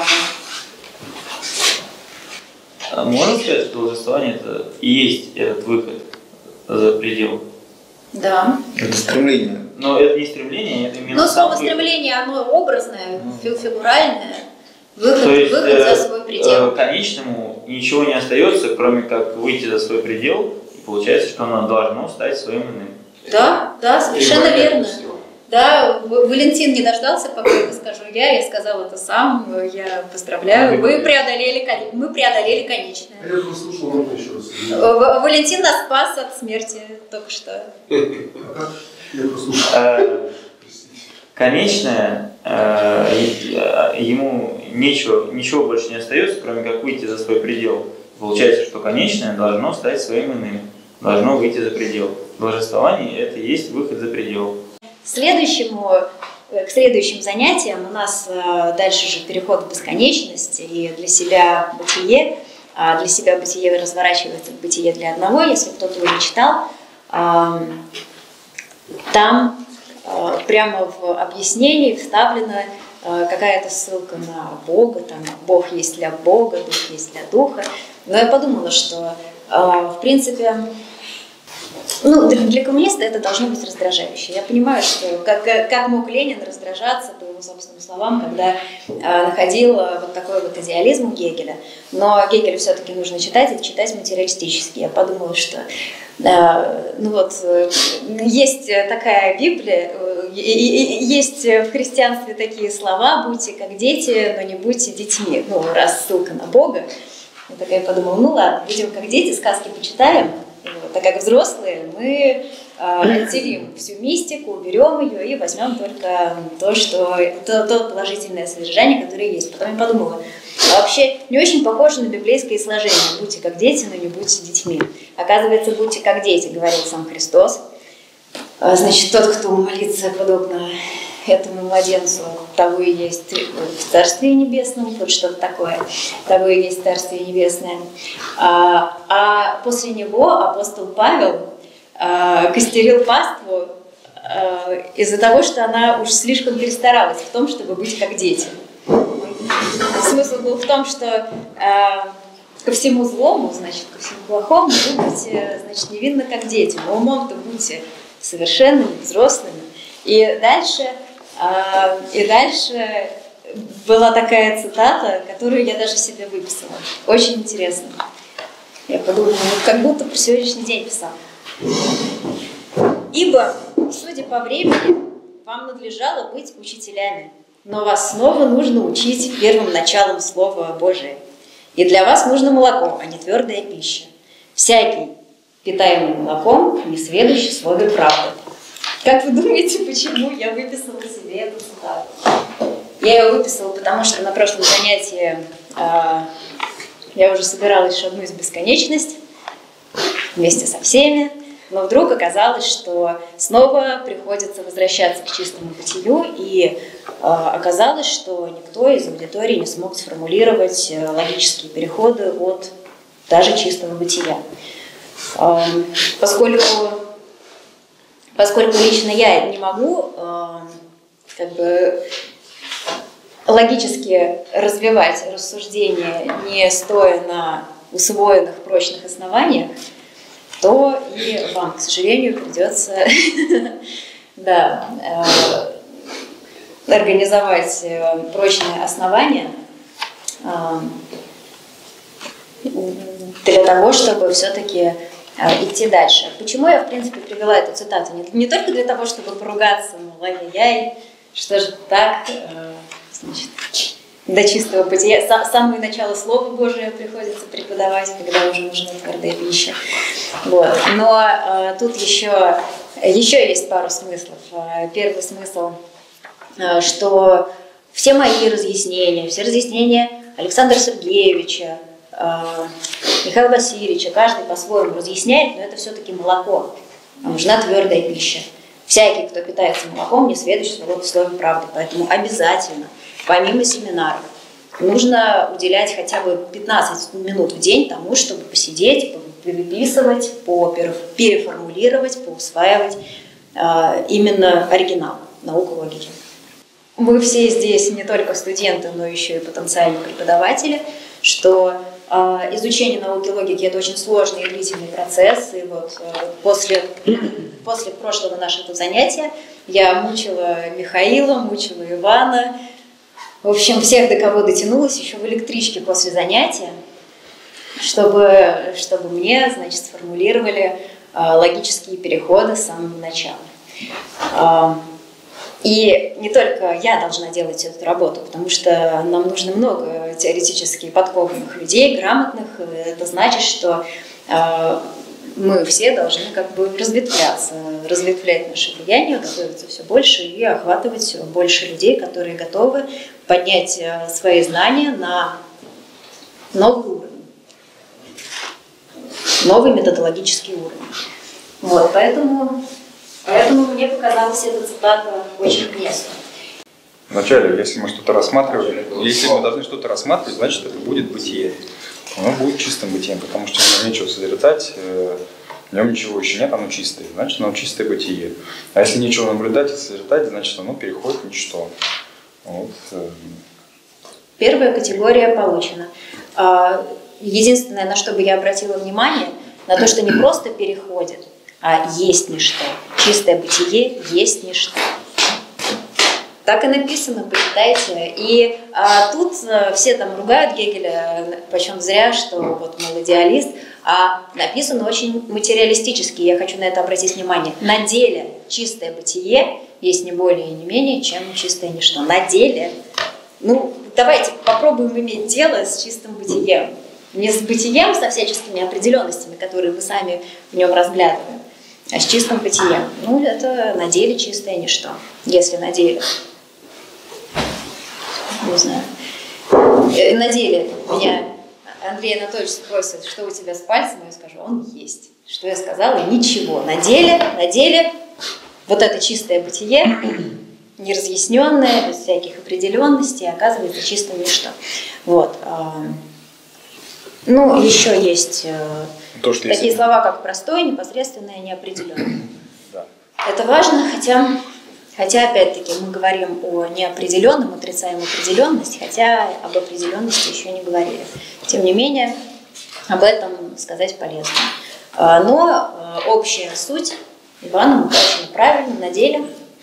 А можно сказать, что долженствование — это и есть этот выход за предел? Да. Это стремление. Но это не стремление, это именно. Но слово выход. Стремление, оно образное, mm. фигуральное. Выход, То есть, выход э, за свой предел. Э, конечному ничего не остается, кроме как выйти за свой предел, и получается, что оно должно стать своим иным. Да, да, совершенно верно. Да, Валентин не дождался, пока это скажу я, я сказал это сам, я поздравляю, вы преодолели, мы преодолели конечное. Я прослушал, можно еще раз. Валентин нас спас от смерти только что. Я прослушал. Конечное, ему ничего, ничего больше не остается, кроме как выйти за свой предел. Получается, что конечное должно стать своим иным, должно выйти за предел. Долженствование — это и есть выход за предел. Следующему, к следующим занятиям у нас дальше же переход в бесконечность и для себя бытие. А для себя бытие разворачивается в бытие для одного, если кто-то уже читал. Там прямо в объяснении вставлена какая-то ссылка на Бога, там Бог есть для Бога, Дух есть для Духа. Но я подумала, что в принципе... Ну, для коммуниста это должно быть раздражающе. Я понимаю, что как, как мог Ленин раздражаться, по его собственным словам, когда э, находил вот такой вот идеализм у Гегеля. Но Гегеля все-таки нужно читать, и читать материалистически. Я подумала, что э, ну вот, э, есть такая Библия, э, есть в христианстве такие слова: «Будьте как дети, но не будьте детьми». Ну, раз ссылка на Бога. Я такая подумала, ну ладно, будем как дети, сказки почитаем. Вот, а как взрослые мы э, отделим всю мистику, уберем ее и возьмем только то, что, то, то положительное содержание, которое есть. Потом я подумала, а вообще не очень похоже на библейское сложение. Будьте как дети, но не будьте детьми. Оказывается, будьте как дети, говорил сам Христос. А, значит, тот, кто молится подобно этому младенцу, того и есть в Царстве Небесном, вот что-то такое, того и есть Царствие Небесное. А, а после него апостол Павел а, костерил паству а, из-за того, что она уж слишком перестаралась в том, чтобы быть как дети. Смысл был в том, что а, ко всему злому, значит, ко всему плохому вы будете, значит, невинны как дети, но умом-то будьте совершенными, взрослыми. И дальше... И дальше была такая цитата, которую я даже себе выписала. Очень интересно. Я подумала, вот как будто про сегодняшний день писала. «Ибо, судя по времени, вам надлежало быть учителями, но вас снова нужно учить первым началом Слова Божия. И для вас нужно молоко, а не твердая пища. Всякий, питаемый молоком, несведущий в слове правды». Как вы думаете, почему я выписала себе эту цитату? Я ее выписала, потому что на прошлом занятии э, я уже собиралась шагнуть в бесконечность вместе со всеми, но вдруг оказалось, что снова приходится возвращаться к чистому бытию, и э, оказалось, что никто из аудитории не смог сформулировать логические переходы от даже чистого бытия. Э, поскольку... Поскольку лично я не могу э, как бы логически развивать рассуждения, не стоя на усвоенных прочных основаниях, то и вам, к сожалению, придется да, э, организовать прочные основания э, для того, чтобы все-таки идти дальше. Почему я, в принципе, привела эту цитату? Не, не только для того, чтобы поругаться, мол, ай-яй-яй, что же так, э, значит, до чистого бытия. С самое начало Слова Божия приходится преподавать, когда уже нужна твердая пища. Вот. Но э, тут еще, еще есть пару смыслов. Первый смысл, э, что все мои разъяснения, все разъяснения Александра Сергеевича, Михаила Васильевича, каждый по-своему разъясняет, но это все-таки молоко. Нам нужна твердая пища. Всякий, кто питается молоком, не сведущ в слове правды. Поэтому обязательно, помимо семинаров, нужно уделять хотя бы пятнадцать минут в день тому, чтобы посидеть, переписывать, переформулировать, поусваивать именно оригинал, науку логики. Мы все здесь не только студенты, но еще и потенциальные преподаватели, что э, изучение науки логики – это очень сложный и длительный процесс. И вот э, после, после прошлого нашего занятия я мучила Михаила, мучила Ивана, в общем, всех, до кого дотянулась, еще в электричке после занятия, чтобы, чтобы мне, значит, сформулировали э, логические переходы с самого начала. Э, И не только я должна делать эту работу, потому что нам нужно много теоретически подкованных людей, грамотных. Это значит, что э, мы все должны как бы разветвляться, разветвлять наше влияние, готовиться все больше и охватывать все больше людей, которые готовы поднять свои знания на новый уровень, новый методологический уровень. Вот, поэтому... Поэтому мне показалась эта цитата очень уместной. Вначале, если мы что-то рассматривали, если мы должны что-то рассматривать, значит, это будет бытие. Оно будет чистым бытием, потому что в нем нечего созерцать, в нем ничего еще нет, оно чистое, значит, оно чистое бытие. А если нечего наблюдать и созерцать, значит, оно переходит в ничто. Вот. Первая категория получена. Единственное, на что бы я обратила внимание, на то, что не просто переходит, а есть ничто. Чистое бытие есть ничто. Так и написано, почитайте. И а, тут а, все там ругают Гегеля, почем зря, что вот, мол, идеалист, а написано очень материалистически, я хочу на это обратить внимание. На деле чистое бытие есть не более и не менее, чем чистое ничто. На деле. Ну, давайте попробуем иметь дело с чистым бытием. Не с бытием, со всяческими определенностями, которые мы сами в нем разглядываем, а с чистым бытием. Ну, это на деле чистое ничто, если на деле. Не знаю. На деле меня Андрей Анатольевич спросит, что у тебя с пальцем, я скажу, он есть. Что я сказала? Ничего. На деле, на деле вот это чистое бытие, неразъясненное, без всяких определенностей, оказывается чистым ничто. Вот. Ну, еще есть То, что такие есть... слова, как простое, непосредственное, неопределенное. Да. Это важно, хотя, хотя опять-таки, мы говорим о неопределенном, отрицаем определенность, хотя об определенности еще не говорили. Тем не менее, об этом сказать полезно. Но общая суть Ивана указана правильно на деле.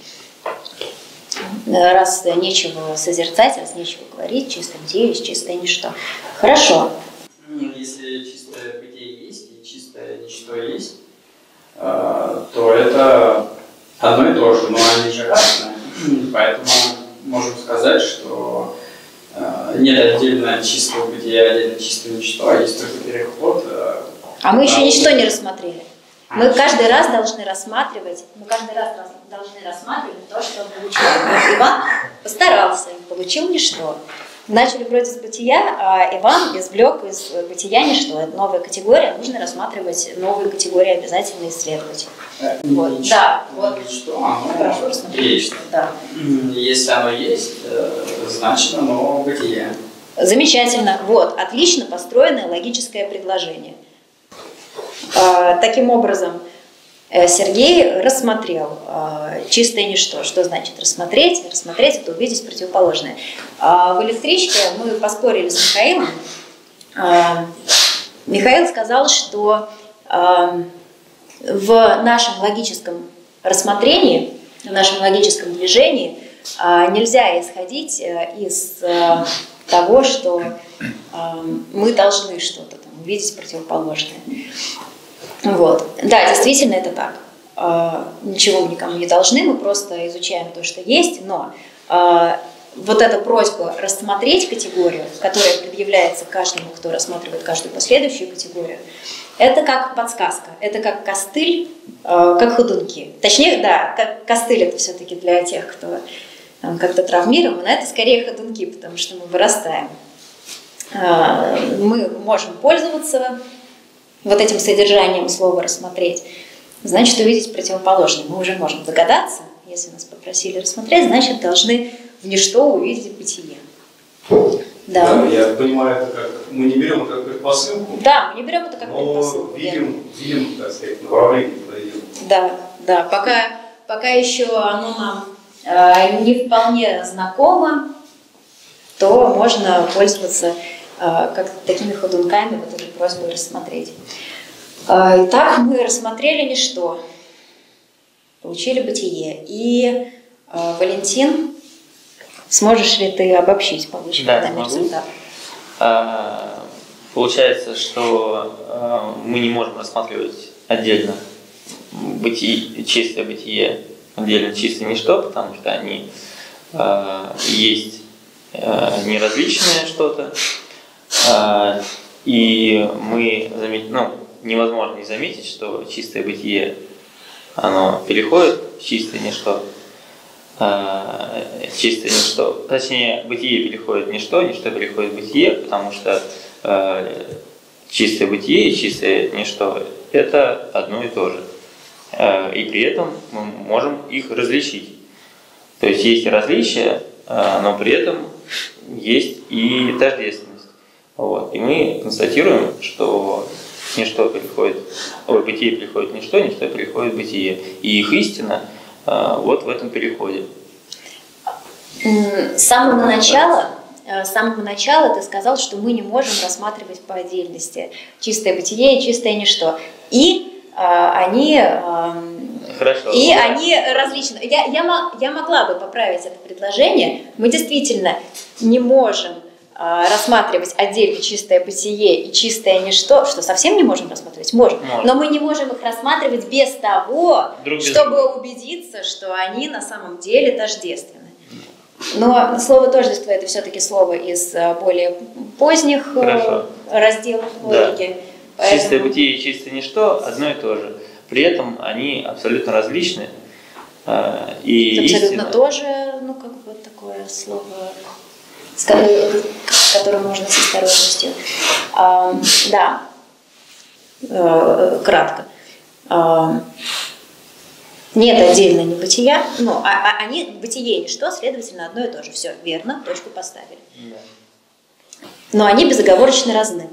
Раз нечего созерцать, раз нечего говорить, чистое бытие есть чистое ничто. Хорошо. Если чистое бытие есть и чистое ничто есть, то это одно и то же, но они же разные. Поэтому можем сказать, что нет отдельно чистого бытия, отдельно чистого ничто, а есть только переход. А мы еще ничто не рассмотрели. Мы каждый раз должны рассматривать, мы каждый раз должны рассматривать то, что получил. Иван постарался и получил ничто. Начали вроде с бытия, а Иван извлек из бытия ничто. Это новая категория, нужно рассматривать новые категории, обязательно исследовать. Вот. Ничто, да, вот. Ничто, оно хорошо рассмотреть. есть. Да. Если оно есть, значит оно бытие. Замечательно. Вот, отлично построенное логическое предложение. Таким образом, Сергей рассмотрел чистое ничто. Что значит рассмотреть? Рассмотреть – это увидеть противоположное. В электричке мы поспорили с Михаилом. Михаил сказал, что в нашем логическом рассмотрении, в нашем логическом движении нельзя исходить из того, что мы должны что-то там увидеть противоположное. Вот. Да, действительно это так. Ничего мы никому не должны, мы просто изучаем то, что есть, но вот эта просьба рассмотреть категорию, которая предъявляется каждому, кто рассматривает каждую последующую категорию, это как подсказка, это как костыль, как ходунки. Точнее, да, как костыль это все-таки для тех, кто как-то травмирован, это скорее ходунки, потому что мы вырастаем. Мы можем пользоваться вот этим содержанием слова «рассмотреть», значит, увидеть противоположное. Мы уже можем догадаться, если нас попросили рассмотреть, значит, должны в ничто увидеть бытие. Да. Да, я понимаю, это как мы не берем это как предпосылку. Да, мы не берем это как но предпосылку. видим, видим, так сказать, направление, куда идем. Да, да, пока, пока еще оно нам э, не вполне знакомо, то можно пользоваться э, как такими ходунками, вот этой просьбой рассмотреть. Э, итак, мы рассмотрели ничто, получили бытие. И, э, Валентин, сможешь ли ты обобщить полученный да, нами результат? А, получается, что а, мы не можем рассматривать отдельно бытие, чистое бытие, отдельно чистое ничто, потому что они а, есть а, неразличное что-то, а, и мы замет... ну, невозможно не заметить, что чистое бытие оно переходит в чистое ничто. Чистое ничто, точнее, бытие переходит в ничто, ничто переходит в бытие, потому что э, чистое бытие и чистое ничто – это одно и то же. Э, и при этом мы можем их различить. То есть есть и различия, э, но при этом есть и тождественность. Вот. И мы констатируем, что ничто переходит, ой, бытие переходит в ничто, ничто переходит в бытие. И их истина вот в этом переходе. С самого начала, с самого начала ты сказал, что мы не можем рассматривать по отдельности чистое бытие и чистое ничто. И а, они, а, Хорошо. и они различны. Я, я, я могла бы поправить это предложение. Мы действительно не можем рассматривать отдельно чистое бытие и чистое ничто, что совсем не можем рассматривать? Можем. Можем. Но мы не можем их рассматривать без того, Друг чтобы без убедиться, что они на самом деле тождественны. Но слово тождество — это все-таки слово из более поздних Хорошо. разделов логики. Да. Поэтому... Чистое бытие и чистое ништо одно и то же. При этом они абсолютно различны. И абсолютно истина... тоже, ну, как бы такое слово, с которым можно с осторожностью. А, да, а, кратко. А, нет отдельно небытия, но а, а, они бытие и ничто, следовательно, одно и то же. Все, верно, точку поставили. Да. Но они безоговорочно разны.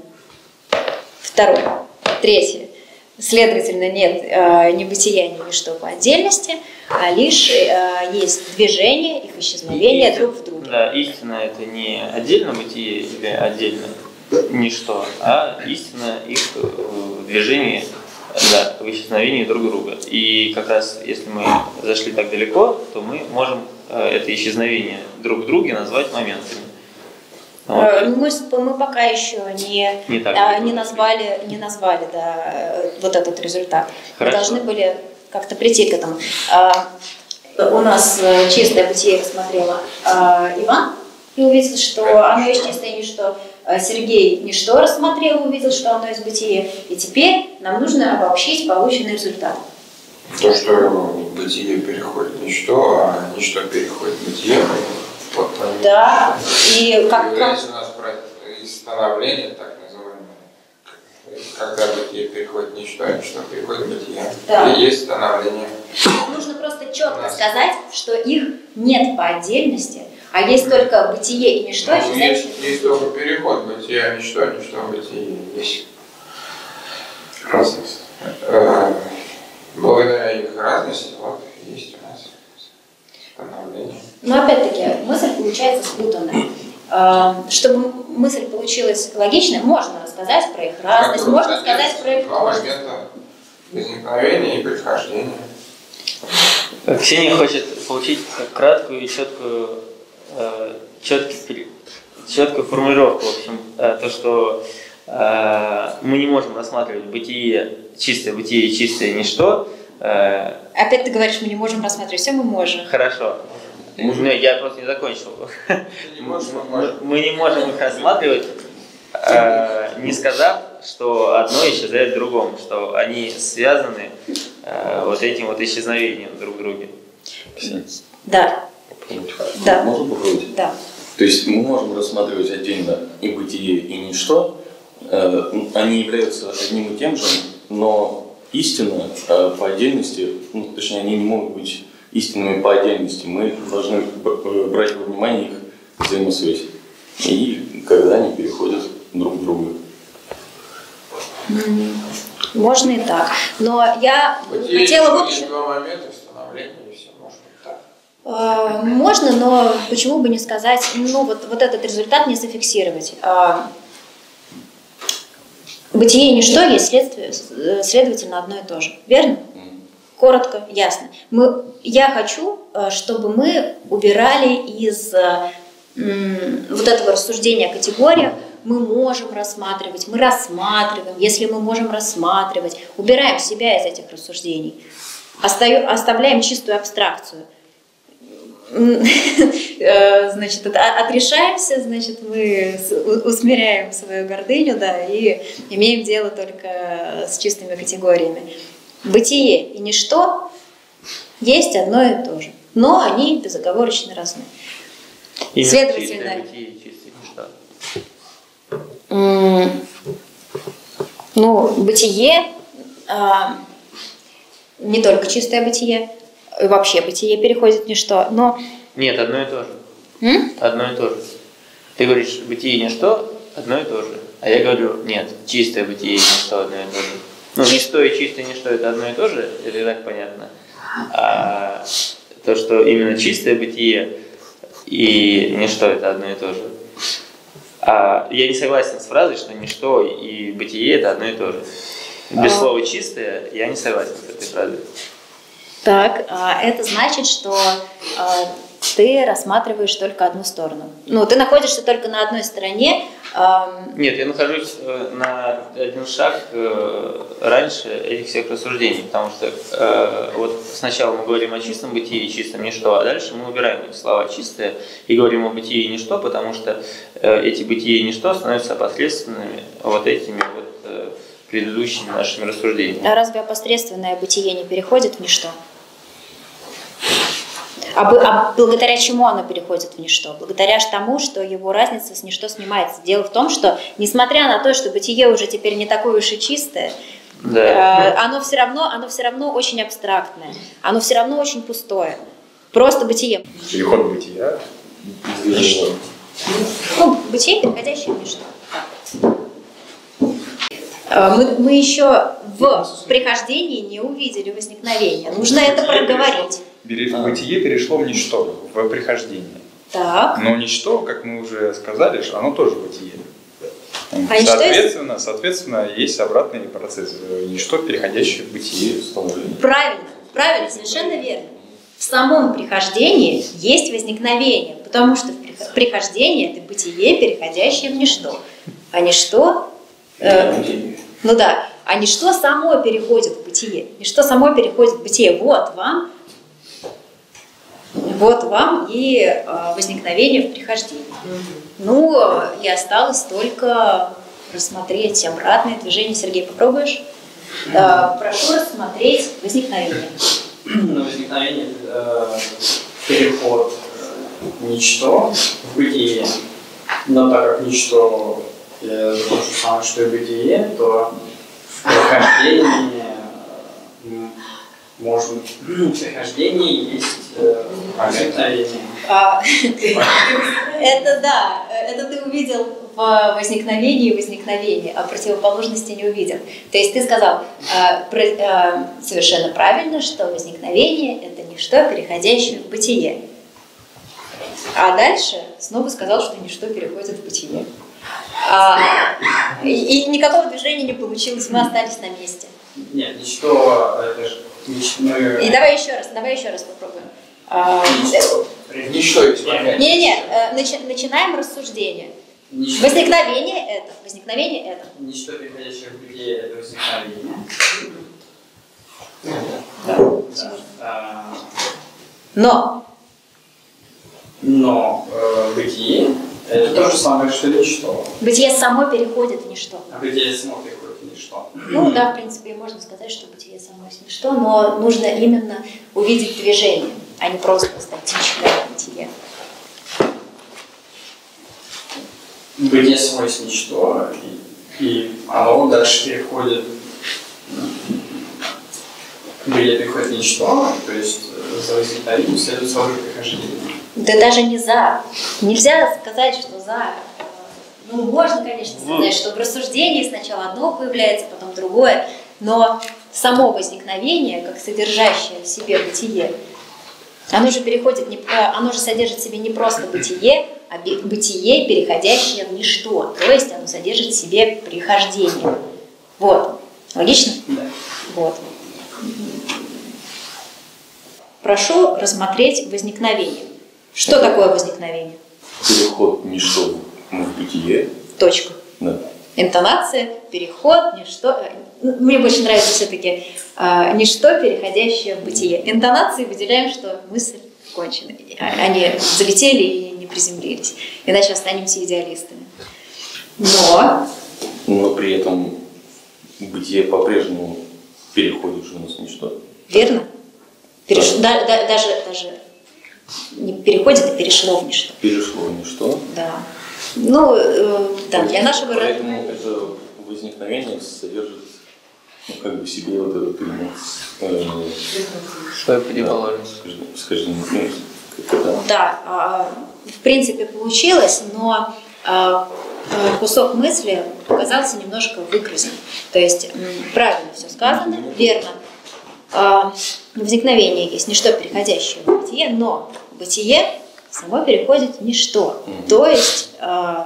Второе. Третье. Следовательно, нет э, ни бытия, ни ничто по отдельности, а лишь э, есть движение, их исчезновение Истина, друг в друге. Да, истина — это не отдельно бытие или отдельно ничто, а истина их в движении, да, в исчезновении друг друга. И как раз если мы зашли так далеко, то мы можем э, это исчезновение друг в друге назвать моментами. Вот. Мы, мы пока еще не, не, так а, не назвали, не назвали да, вот этот результат. Хорошо. Мы должны были как-то прийти к этому. А, у нас чистое бытие рассмотрела а, Иван и увидел, что оно есть чистое ничто. Сергей ничто рассмотрел и увидел, что оно есть бытие. И теперь нам нужно обобщить полученный результат. То, что бытие переходит в ничто, а ничто переходит в бытие. Вот, да, и как... Появляется у нас становление, так называемое, когда бытие переходит в ничто, а ничто переходит в бытие. Да. И есть становление. Нужно просто четко сказать, что их нет по отдельности, а есть только бытие и ничто. Ну, есть, есть только переход бытия, а ничто, ничто, бытие. Есть разность. Благодаря их разности, вот, есть у нас становление. Но опять-таки мысль получается спутанная. Чтобы мысль получилась логичной, можно рассказать про их разность, как можно сказать про их два момента возникновения и прихождения. Ксения хочет получить краткую и четкую, четкую, четкую формулировку. В общем, то, что мы не можем рассматривать бытие, чистое бытие и чистое ничто. Опять ты говоришь, мы не можем рассматривать, все мы можем. Хорошо. Ну, я просто не закончил. Не можешь, мы, мы не можем их рассматривать, э, не сказав, что одно исчезает в другом, что они связаны э, вот этим вот исчезновением друг в друге. Да. Да. Можно попробовать? Да. То есть мы можем рассматривать отдельно и бытие, и ничто. Они являются одним и тем же, но истина по отдельности, ну, точнее, они не могут быть истинными по отдельности. Мы должны брать во внимание их взаимосвязь. И когда они переходят друг к другу. Можно и так. Но я бытие хотела вот... Есть два момента становления, и все может быть так. Э, можно, но почему бы не сказать, ну вот, вот этот результат не зафиксировать. Э, бытие и ничто есть следствие, следовательно, одно и то же. Верно? Коротко, ясно. Мы, я хочу, чтобы мы убирали из м, вот этого рассуждения о категориях. Мы можем рассматривать, мы рассматриваем. Если мы можем рассматривать, убираем себя из этих рассуждений. Остаю, оставляем чистую абстракцию. Значит, отрешаемся, значит, мы усмиряем свою гордыню, да, и имеем дело только с чистыми категориями. Бытие и ничто есть одно и то же, но они безоговорочно разные. И следовательно, чистое бытие и чистое ничто. Ну, бытие, а, не только чистое бытие, вообще бытие переходит в ничто, но... Нет, одно и то же. М? Одно и то же. Ты говоришь, бытие и ничто одно и то же. А я говорю, нет, чистое бытие и ничто одно и то же. Ну, ничто и чистое ничто это одно и то же, это и так понятно. А то, что именно чистое бытие и ничто это одно и то же. А я не согласен с фразой, что ничто и бытие это одно и то же. Без слова чистое я не согласен с этой фразой. Так, это значит, что ты рассматриваешь только одну сторону. Ну, ты находишься только на одной стороне. Эм... Нет, я нахожусь на один шаг раньше этих всех рассуждений, потому что э, вот сначала мы говорим о чистом бытии и чистом ничто, а дальше мы убираем эти слова чистые и говорим о бытии и ничто, потому что э, эти бытие и ничто становятся опосредственными вот этими вот э, предыдущими нашими рассуждениями. А разве опосредственное бытие не переходит в ничто? А, а благодаря чему оно переходит в ничто? Благодаря тому, что его разница с ничто снимается. Дело в том, что несмотря на то, что бытие уже теперь не такое уж и чистое, да. э, оно, все равно, оно все равно очень абстрактное, оно все равно очень пустое. Просто бытие. Переход бытия в ничто. Ну, бытие, переходящее в ничто. Мы, мы еще в прихождении не увидели возникновение. Нужно это проговорить. Бытие перешло в ничто, в прихождение. Так. Но ничто, как мы уже сказали, оно тоже бытие. А соответственно, соответственно, есть обратный процесс. Ничто, переходящее в бытие. Правильно, правильно, совершенно верно. В самом прихождении есть возникновение, потому что в прихождении это бытие, переходящее в ничто. А ничто... Э, ну да, а ничто само переходит в бытие. Ничто само переходит в бытие. Вот вам... Вот вам и э, возникновение в прихождении. Ну, и осталось только рассмотреть обратное движение. Сергей, попробуешь? Э, прошу рассмотреть возникновение. Возникновение э, переход э, ничто в бытие. Но так как ничто э, то же самое, что и бытие, то в прихождении можно в прихождении есть э, возникновение. А, это да, это ты увидел в возникновении и возникновении, а противоположности не увидел. То есть ты сказал э, про, э, совершенно правильно, что возникновение – это ничто, переходящее в бытие. А дальше снова сказал, что ничто переходит в бытие. А, и, и никакого движения не получилось, мы остались на месте. Нет, ничто, это же И давай еще раз, давай еще раз попробуем. Ничто. Ничто есть. Не-не, начи, начинаем рассуждение. Ничто. Возникновение это, возникновение это. Ничто, переходящее в бытие, это возникновение. Да. Да. Но. Но э, бытие это то же самое, что и ничто. Бытие само переходит в ничто. А бытие само переходит в ничто. Ну да, в принципе, можно сказать, что бытие само есть ничто, но нужно именно увидеть движение, а не просто статичное бытие. Бытие само есть ничто, и, и оно дальше переходит. Бытие переходит в ничто, то есть за возникновением следует сразу прихождение. Да даже не за. Нельзя сказать, что за. Ну, можно, конечно, сказать, что в рассуждении сначала одно появляется, потом другое, но само возникновение, как содержащее в себе бытие, оно же переходит, не, оно же содержит в себе не просто бытие, а бытие, переходящее в ничто. То есть оно содержит в себе прихождение. Вот. Логично? Да. Вот. Прошу рассмотреть возникновение. Что такое возникновение? Переход ничто в бытие. Точка. Да. Интонация, переход, ничто. Мне больше нравится все-таки э, ничто, переходящее в бытие. Интонации выделяем, что мысль кончена. Они залетели и не приземлились. Иначе останемся идеалистами. Но... Но при этом бытие по-прежнему переходит уже у нас в ничто. Верно. Переш... Да, да, даже, даже не переходит, а перешло в ничто. Перешло в ничто. Да. Ну, э, да, для нашего... Поэтому это возникновение содержит, ну, как бы в себе вот этот элемент. Э, Свою противоположность. Скажи, ну, как это? Да, э, в принципе получилось, но э, кусок мысли показался немножко выкрузен. То есть э, правильно все сказано, верно. Э, возникновение есть ничто, переходящее в бытие, но бытие само переходит в ничто. Mm-hmm. То есть э,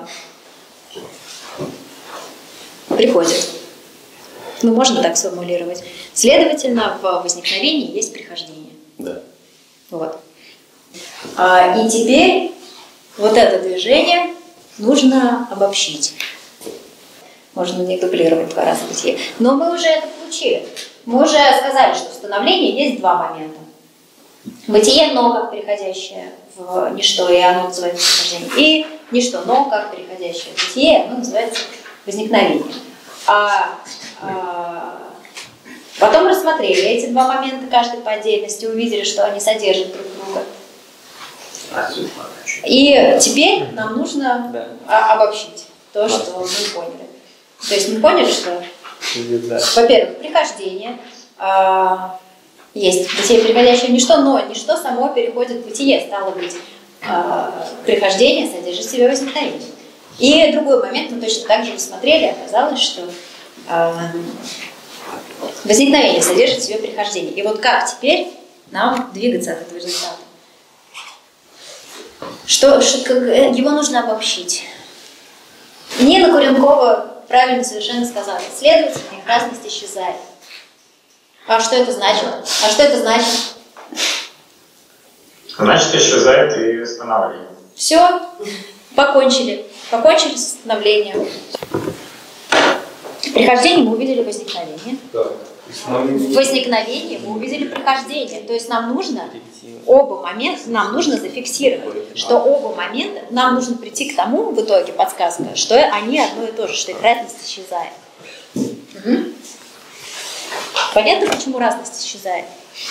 приходит. Ну, можно так сформулировать. Следовательно, в возникновении есть прихождение. Да. Вот. А, и теперь вот это движение нужно обобщить. Можно не дублировать два раза бытие. Но мы уже это получили. Мы уже сказали, что в становлении есть два момента. Бытие, но как переходящее в ничто, и оно называется прихождение. И ничто, но как переходящее в бытие, оно называется возникновение. А, а, потом рассмотрели эти два момента, каждый по отдельности, увидели, что они содержат друг друга. И теперь нам нужно да. обобщить то, что мы поняли. То есть мы поняли, что, во-первых, прихождение, а, есть бытие, переходящее в ничто, но ничто само переходит в бытие, стало быть, а, прихождение содержит в себе возникновение. И другой момент мы точно так же рассмотрели, оказалось, что а, возникновение содержит в себе прихождение. И вот как теперь нам двигаться от этого результата? Что, что как, его нужно обобщить. Нина Куренкова правильно совершенно сказала, следовательно, их разность исчезает. А что это значит? А что это значит? Значит, исчезает и становление. Все, покончили. Покончили с становлением. Прихождение мы увидели возникновение. Да. В возникновении мы увидели прихождение. То есть нам нужно оба момента, нам нужно зафиксировать, что оба момента, нам нужно прийти к тому, в итоге подсказка, что они одно и то же, что их разность исчезает. Угу. Понятно, почему разность исчезает?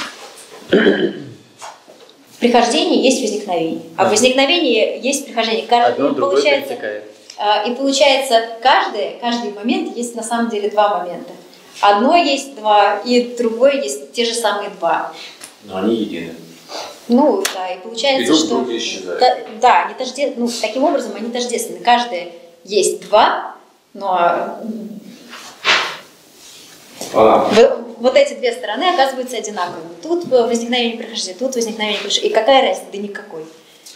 В прихождении есть возникновение, а в возникновении есть прихождение. Каждый, и, получается, и получается, каждый, каждый момент есть на самом деле два момента. Одно есть два, и другое есть те же самые два. Но они едины. Ну, да, и получается, и что... Да, да, они тожде... ну, таким образом они тождественны. Каждое есть два, но... А. Вот эти две стороны оказываются одинаковыми. Тут возникновение прихождения, тут возникновение прихождения. И какая разница? Да никакой.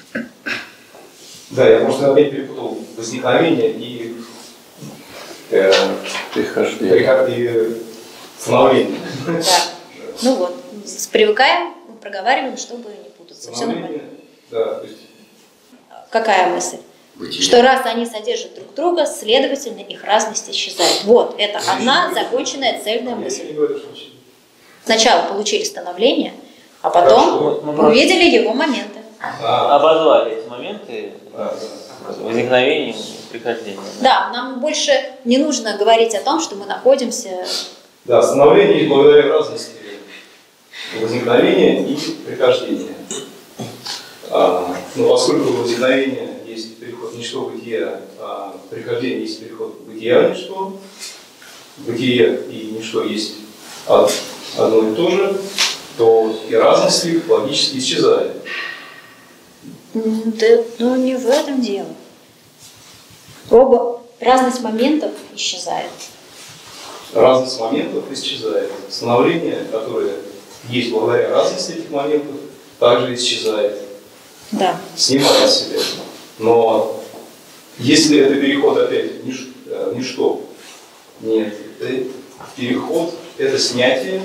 Да, я просто опять перепутал возникновение и э, прихождение, становление. Да. Ну вот, привыкаем, проговариваем, чтобы не путаться. Все нормально. Да, то есть... Какая мысль? Бытие. Что раз они содержат друг друга, следовательно, их разность исчезает. Вот, это одна законченная цельная мысль. Сначала получили становление, а потом увидели его моменты. Обозвали эти моменты возникновением и прихождением. Да, нам больше не нужно говорить о том, что мы находимся... Да, становление есть благодаря разности возникновения и прихождения. А, но поскольку возникновение есть переход в ничто бытия, а прихождение есть переход бытия в ничто, бытие и ничто есть одно и то же, то и разность их логически исчезает. Да, ну не в этом дело. Оба, разность моментов исчезает. Разность моментов исчезает. Становление, которое есть благодаря разности этих моментов, также исчезает. Да. Снимает себя. Но если это переход опять в нич, ничто, нет, это переход, это снятие,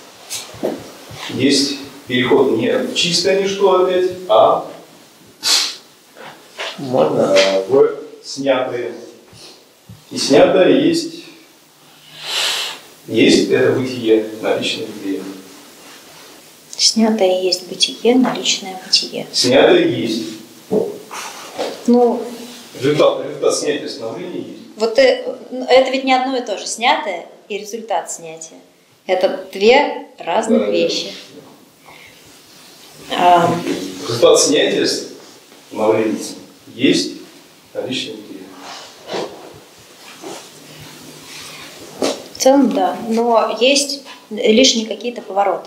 есть переход не в чистое ничто опять, а Можно. в снятое. И снятое есть, есть это бытие, наличное бытие. Снятое есть бытие, наличное бытие. Снятое есть. Ну, результат, результат снятия становления есть. Вот это ведь не одно и то же. Снятое и результат снятия. Это две разных да, вещи. Да. А... Результат снятия становления есть наличное бытие. В целом, да. Но есть лишние какие-то повороты.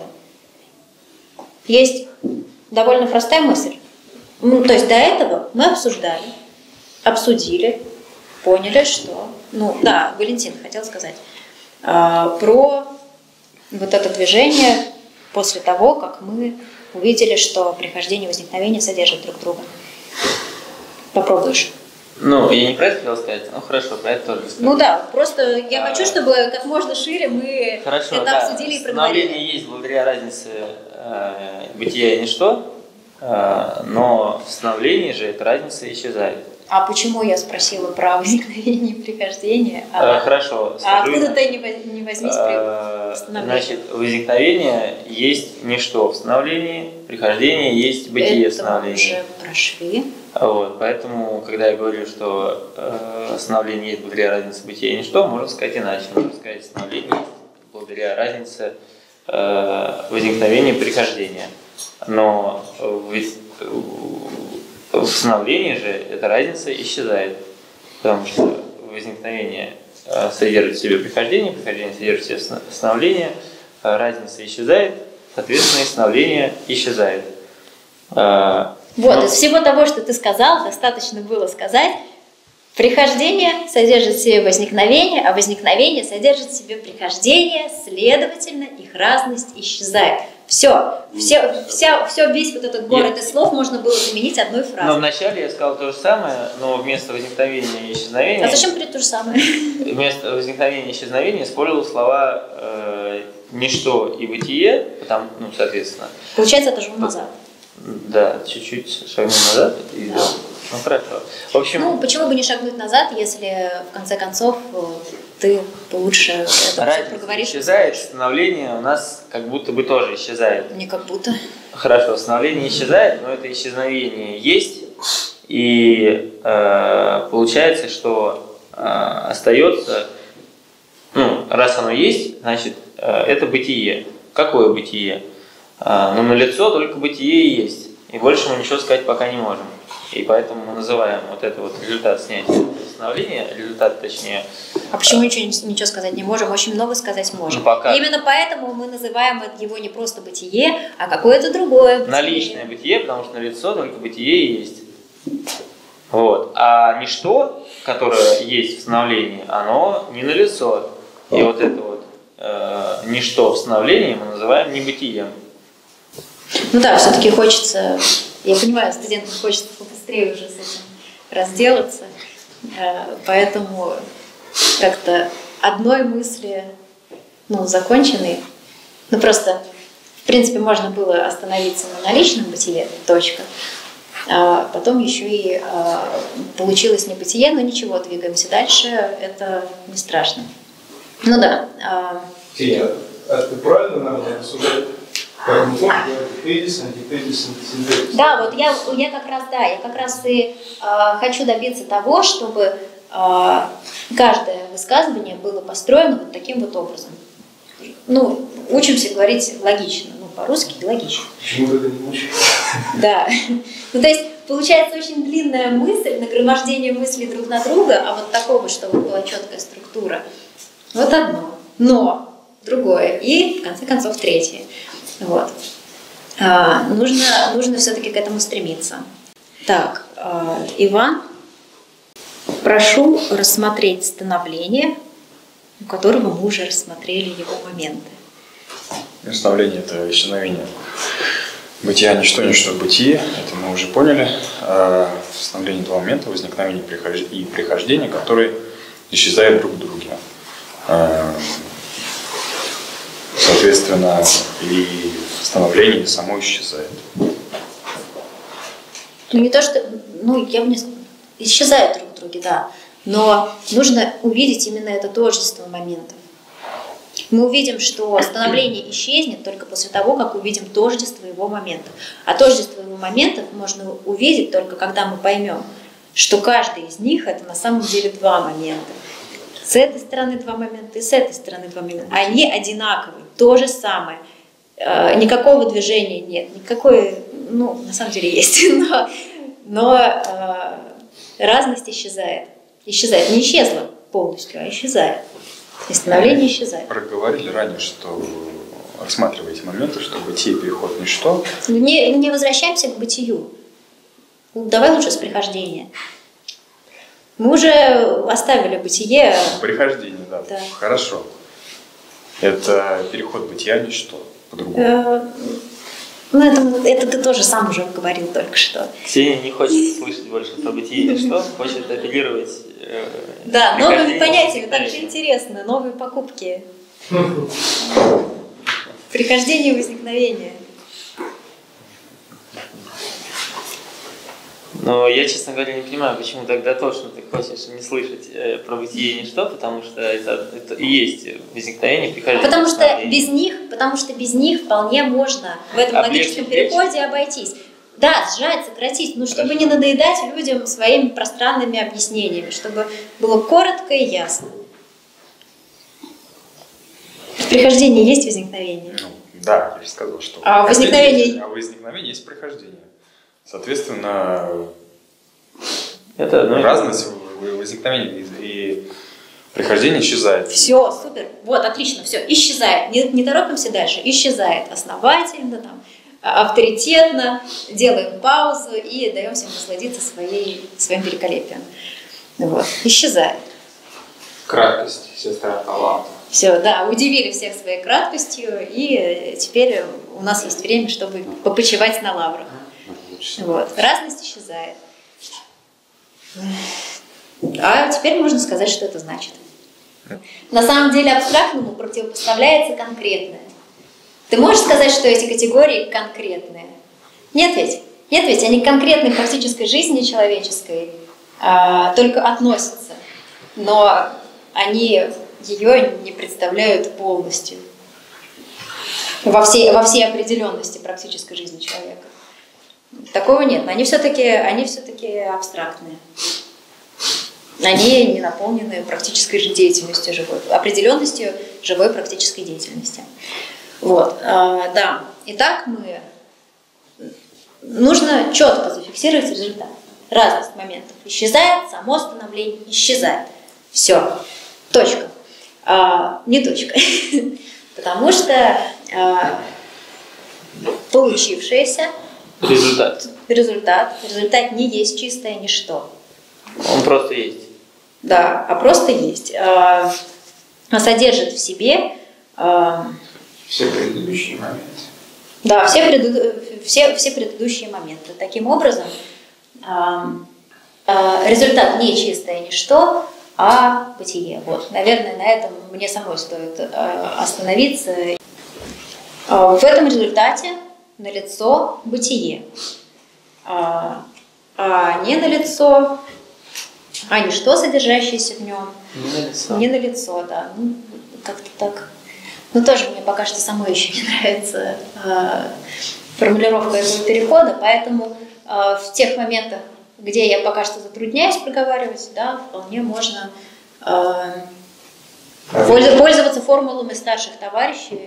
Есть довольно простая мысль. Ну, то есть до этого мы обсуждали, обсудили, поняли, что... Ну, да, Валентин хотел сказать. А, про вот это движение после того, как мы увидели, что прихождение и возникновение содержат друг друга. Попробуешь. Ну, я не про это хотел сказать, ну хорошо, про это тоже скажу. Ну да, просто я а, хочу, чтобы как можно шире мы хорошо, это да. обсудили и проговорили. Становление есть благодаря разнице э, бытия и ничто, но в становлении же эта разница исчезает. А почему я спросила про возникновение и прихождение? А, Хорошо. А откуда-то не возьмись при становлении? Значит, возникновение есть ничто в становлении, прихождение есть бытие в становлении. Это мы уже прошли. Вот, поэтому, когда я говорю, что э, становление есть благодаря разнице бытия и ничто, можно сказать иначе. Можно сказать, становление есть благодаря разнице э, возникновения и прихождения. Но в, в становлении же эта разница исчезает, потому что возникновение э, содержит в себе прихождение, прихождение содержит в себе становление, э, разница исчезает, соответственно, и становление исчезает. Э, Вот, Но... из всего того, что ты сказал, достаточно было сказать, прихождение содержит в себе возникновение, а возникновение содержит в себе прихождение, следовательно, их разность исчезает. Все, все, вся, все весь вот этот город из слов можно было заменить одной фразой. Но вначале я сказал то же самое, но вместо возникновения и исчезновения... А зачем говорить то же самое? Вместо возникновения и исчезновения использовал слова э, «ничто» и «бытие», потому, ну, соответственно... Получается, это шагнул назад. Да, чуть-чуть шагнул назад и да. Ну, хорошо. В общем... Ну, почему бы не шагнуть назад, если, в конце концов, ты лучше это все проговоришь? Исчезает, становление у нас как будто бы тоже исчезает. Не как будто. Хорошо, становление исчезает, но это исчезновение есть. И э, получается, что э, остается, ну, раз оно есть, значит, э, это бытие. Какое бытие? Э, но налицо только бытие и есть. И больше мы ничего сказать пока не можем. И поэтому мы называем вот это вот результат снятия становления, результат, точнее... А почему ничего, ничего сказать не можем? Очень много сказать можем. Ну, пока. Именно поэтому мы называем его не просто бытие, а какое-то другое бытие. Наличное бытие, потому что налицо только бытие и есть. Вот. А ничто, которое есть в становлении, оно не налицо. И вот это вот э, ничто в становлении мы называем небытием. Ну да, все-таки хочется... Я понимаю, студентам хочется побыстрее уже с этим разделаться, поэтому как-то одной мысли, ну, законченной, ну, просто, в принципе, можно было остановиться на наличном бытие, точка, а потом еще и а, получилось небытие, но ничего, двигаемся дальше, это не страшно. Ну да. А... Ксения, а ты правильно, наверное, рассуждаешь? Как мы говорим, тезис, антитезис, синтезис. Да, вот я, я как раз, да, я как раз и э, хочу добиться того, чтобы э, каждое высказывание было построено вот таким вот образом. Ну, учимся говорить логично, ну, по-русски логично. Почему ты это не учишь? Да. Ну, то есть, получается очень длинная мысль, нагромождение мыслей друг на друга, а вот такого, чтобы была четкая структура. Вот одно. Но другое. И, в конце концов, третье. Вот. А, нужно, нужно все-таки к этому стремиться. Так, а, Иван, прошу рассмотреть становление, у которого мы уже рассмотрели его моменты. Становление – это исчезновение бытия, ничто, ничто, бытие. Это мы уже поняли. А, становление два момента – возникновение и прихождение, которые исчезают друг в друге. А, Соответственно, и становление само исчезает. Ну, не то, что... Ну, я бы не сказала. Исчезают друг в друге, да. Но нужно увидеть именно это тождество моментов. Мы увидим, что становление исчезнет только после того, как увидим тождество его моментов. А тождество его моментов можно увидеть только когда мы поймем, что каждый из них – это на самом деле два момента. С этой стороны два момента и с этой стороны два момента. Они одинаковые, то же самое. Э, никакого движения нет, никакой, ну, на самом деле есть, но, но э, разность исчезает. Исчезает, не исчезла полностью, а исчезает. И становление исчезает. Проговорили ранее, что рассматриваете моменты, что бытие переход в ничто. Не, не возвращаемся к бытию. Давай лучше с прихождения. Мы уже оставили бытие. Прихождение, да. Да. Хорошо. Это переход бытия в ничто, по-другому. Э, ну, это, это ты тоже сам уже говорил только что. Ксения не хочет слышать больше про бытие и ничто, хочет апеллировать. Э, да, новыми понятиями, так же интересно, новые покупки. Прихождение и возникновение. Но я, честно говоря, не понимаю, почему тогда точно ты хочешь не слышать э, про бытие и ничто, потому что это, это и есть возникновение, прихождение. Потому что без них, потому что без них вполне можно в этом логическом переходе обойтись. Да, сжать, сократить, но чтобы не надоедать людям своими пространными объяснениями, чтобы было коротко и ясно. В прихождении есть возникновение? Ну, да, я же сказал, что а возникновение... а возникновение есть прихождение. Соответственно, это разность возникновения и прихождения исчезает. Все, супер, вот, отлично, все, исчезает. Не, не торопимся дальше, исчезает основательно, там, авторитетно, делаем паузу и даем всем насладиться своей, своим великолепием. Вот, исчезает. Краткость, сестра таланта. Все, да, удивили всех своей краткостью, и теперь у нас есть время, чтобы попочивать на лаврах. Вот. Разность исчезает. А теперь можно сказать, что это значит. На самом деле абстрактному противопоставляется конкретное. Ты можешь сказать, что эти категории конкретные? Нет ведь? Нет ведь, они к конкретной практической жизни человеческой а, только относятся, но они ее не представляют полностью во всей, во всей определенности практической жизни человека. Такого нет, но они все-таки они все-таки абстрактные. Они не наполнены практической деятельностью живой, определенностью живой практической деятельности. Вот, а, да. Итак, мы нужно четко зафиксировать результат. Разность моментов исчезает, само становление исчезает. Все. Точка. А, не точка. Потому что а, получившееся результат. результат, результат не есть чистое ничто. Он просто есть. Да, а просто есть. А, содержит в себе а, все предыдущие моменты. Да, все, преду, все, все предыдущие моменты. Таким образом, а, а, результат не чистое ничто, а бытие. Вот, наверное, на этом мне самой стоит а, остановиться. А, в этом результате налицо бытие, а, а не налицо, а ничто, содержащееся в нем, не налицо. Не налицо, да. Ну, как-то так. Но тоже мне пока что самой еще не нравится э, формулировка этого перехода, поэтому э, в тех моментах, где я пока что затрудняюсь проговаривать, да, вполне можно э, пользоваться формулами старших товарищей.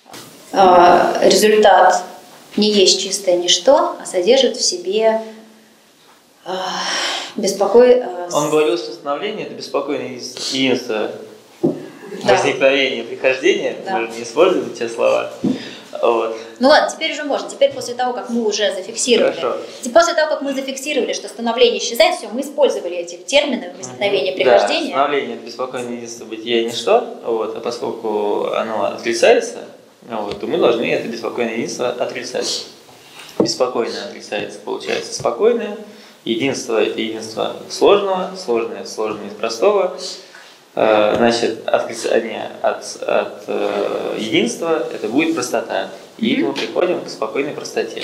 Э, результат не есть чистое ничто, а содержит в себе э, беспокой... Э, Он говорил, что становление – это беспокойное единство. Да. Возникновение, прихождение, да. Можно не использовать те слова. Вот. Ну ладно, теперь уже можно. Теперь после того, как мы уже зафиксировали, Хорошо. после того, как мы зафиксировали, что становление исчезает, все, мы использовали эти термины возникновение, прихождение. Да, становление – это беспокойное единство, бытие и ничто, вот, а поскольку оно отрицается, вот, то мы должны это беспокойное единство отрицать. Беспокойное отрицается, получается спокойное. Единство – это единство сложного, сложное – это сложное из простого. Значит, отрицание от, от э, единства – это будет простота. И mm-hmm. мы приходим к спокойной простоте.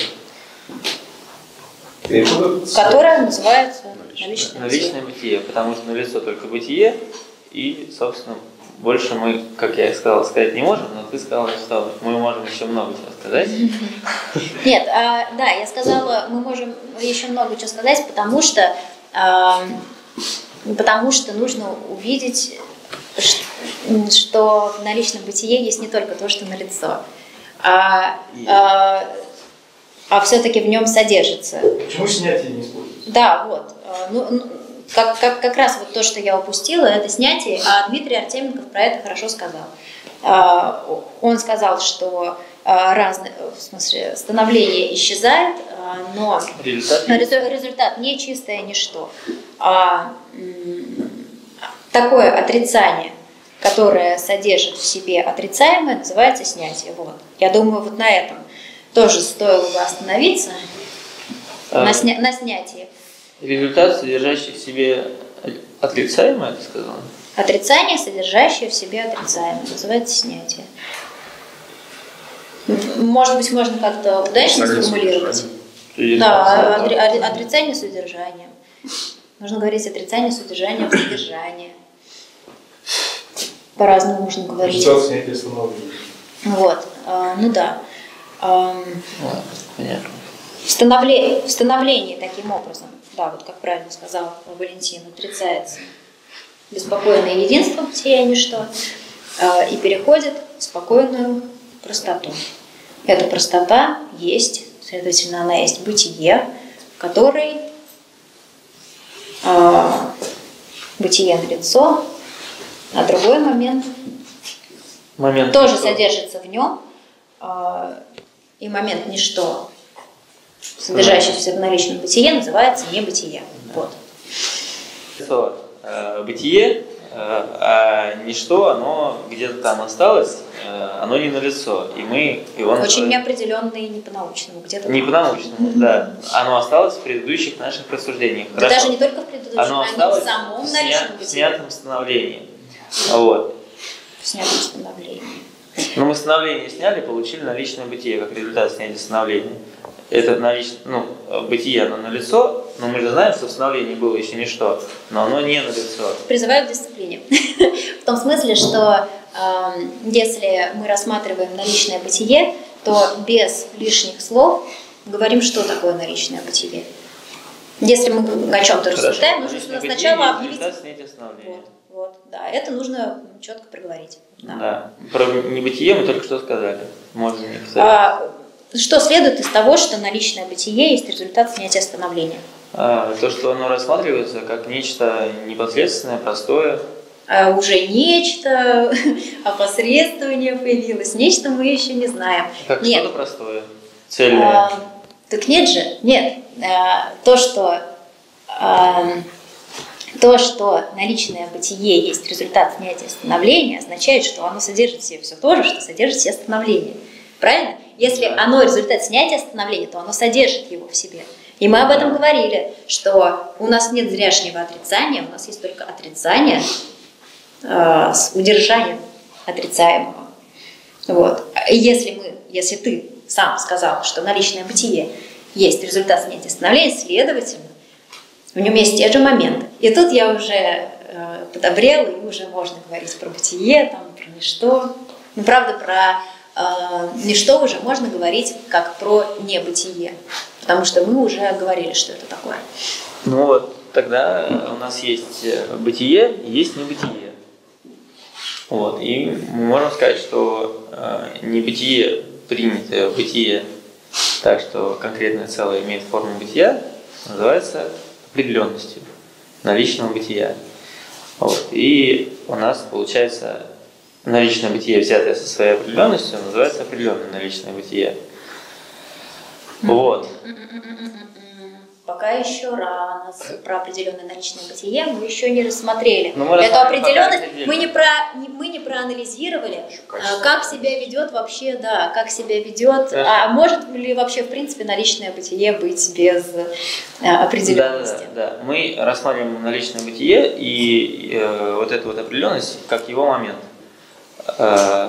Которая называется наличное, наличное бытие. Потому что налицо только бытие, и, собственно, больше мы, как я и сказала, сказать не можем, но ты сказала, что мы можем еще много чего сказать. Нет, а, да, я сказала, мы можем еще много чего сказать, потому что а, Потому что нужно увидеть, что в наличном бытие есть не только то, что налицо, а, а, а все-таки в нем содержится. Почему снятие не используется? Да, вот. Ну, ну, как, как, как раз вот то, что я упустила, это снятие, а Дмитрий Артеменков про это хорошо сказал. А, он сказал, что разные, в смысле, становление исчезает, но результат, результат не чистое ничто. А такое отрицание, которое содержит в себе отрицаемое, называется снятие. Вот. Я думаю, вот на этом тоже стоило бы остановиться, а, на, сня на снятии. Результат, содержащий в себе отрицаемое, ты сказала? Отрицание, содержащее в себе отрицаемое, называется снятие. Может быть, можно как-то удачно сформулировать. Да, отри, отрицание содержания. Нужно говорить отрицание содержания в содержании. По-разному можно говорить. Результат снятия становления. Вот, а, ну да. А, Вот, понятно. Становление, в становлении таким образом, да, вот как правильно сказал Валентин, отрицается беспокойное единство, бытия и ничто, э, и переходит в спокойную простоту. Эта простота есть, следовательно, она есть бытие, в которой э, бытие налицо, а другой момент, момент тоже ничто. содержится в нем, э, и момент ничто, содержащийся в наличном бытие, называется небытие. Вот. Бытие, а ничто, оно где-то там осталось, оно не налицо, и мы его очень неопределенно и не по-научному, где-то не по-научному, да. Оно осталось в предыдущих наших рассуждениях. Да даже не только в предыдущих, оно осталось в самом наличном бытии. В снятом становлении. Вот. В снятом становлении. Но мы становление сняли, получили наличное бытие, как результат снятия становления. Это наличное, ну, бытие, оно налицо, но мы же знаем, что в становлении было еще ничто, но оно не налицо. Призываю к дисциплине. В том смысле, что э, если мы рассматриваем наличное бытие, то без лишних слов говорим, что такое наличное бытие. Если мы о чем-то рассуждаем, нужно сначала объявить. Вот, вот, да, это нужно четко проговорить. Да. Да. Про небытие мы только что сказали. Можно не сказать. А, что следует из того, что наличное бытие есть результат снятия становления? А, то, что оно рассматривается как нечто непосредственное, простое. А уже нечто, опосредствование появилось. Нечто мы еще не знаем. Как нет. что-то простое, цельное. А, так нет же, нет. А, то, что а, то, что наличное бытие есть результат снятия становления, означает, что оно содержит в себе все то же, что содержит в себе становление. Правильно? Если да. оно результат снятия становления, то оно содержит его в себе. И мы об этом да. говорили, что у нас нет зряшнего отрицания, у нас есть только отрицание э, с удержанием отрицаемого. Вот. И если мы, если ты сам сказал, что наличное бытие есть результат снятия становления, следовательно, в нем есть те же моменты. И тут я уже э, подобрела, и уже можно говорить про бытие, там, про ничто. Ну, правда, про э, ничто уже можно говорить как про небытие, потому что мы уже говорили, что это такое. Ну вот, тогда у нас есть бытие и есть небытие. Вот, и мы можем сказать, что э, небытие принятое в бытие, так что конкретное целое имеет форму бытия, называется определенностью наличного бытия. Вот. И у нас получается наличное бытие, взятое со своей определенностью, называется определенное наличное бытие. Вот. Пока еще рано. Про определенное наличное бытие мы еще не рассмотрели. Мы Эту определенность мы не, про, не, мы не проанализировали, как себя ведет вообще, да, как себя ведет, а может ли вообще в принципе наличное бытие быть без определенности. Да, да, да. Мы рассматриваем наличное бытие и э, вот эту вот определенность как его момент. Э,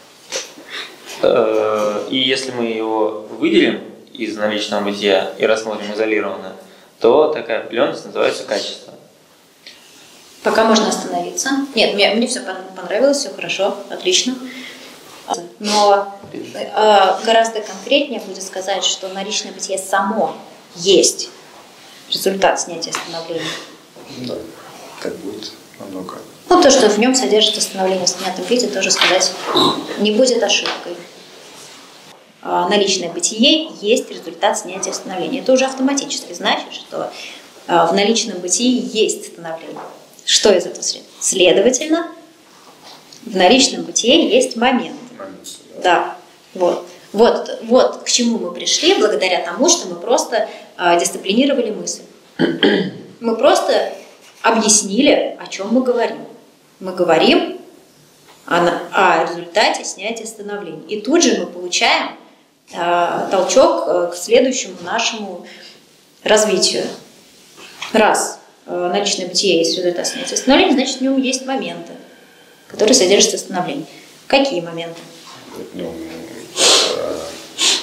э, и если мы его выделим из наличного бытия и рассмотрим изолированно, то такая определенность называется качество. Пока можно остановиться. Нет, мне, мне все понравилось, все хорошо, отлично. Но э, гораздо конкретнее будет сказать, что наличное бытие само есть результат снятия становления. Да, так будет намного. Ну, то, что в нем содержится становление в снятом виде, тоже сказать не будет ошибкой. Наличное бытие есть результат снятия становления. Это уже автоматически значит, что в наличном бытии есть становление. Что из этого следует? Следовательно, в наличном бытие есть момент. Да. Вот. Вот, вот к чему мы пришли, благодаря тому, что мы просто э, дисциплинировали мысль. Мы просто объяснили, о чем мы говорим. Мы говорим о, о результате снятия становления. И тут же мы получаем э, толчок э, к следующему нашему развитию. Раз э, наличное бытие есть результат снятия становления, значит, в нем есть моменты, которые содержатся в становлении. Какие моменты? Ну,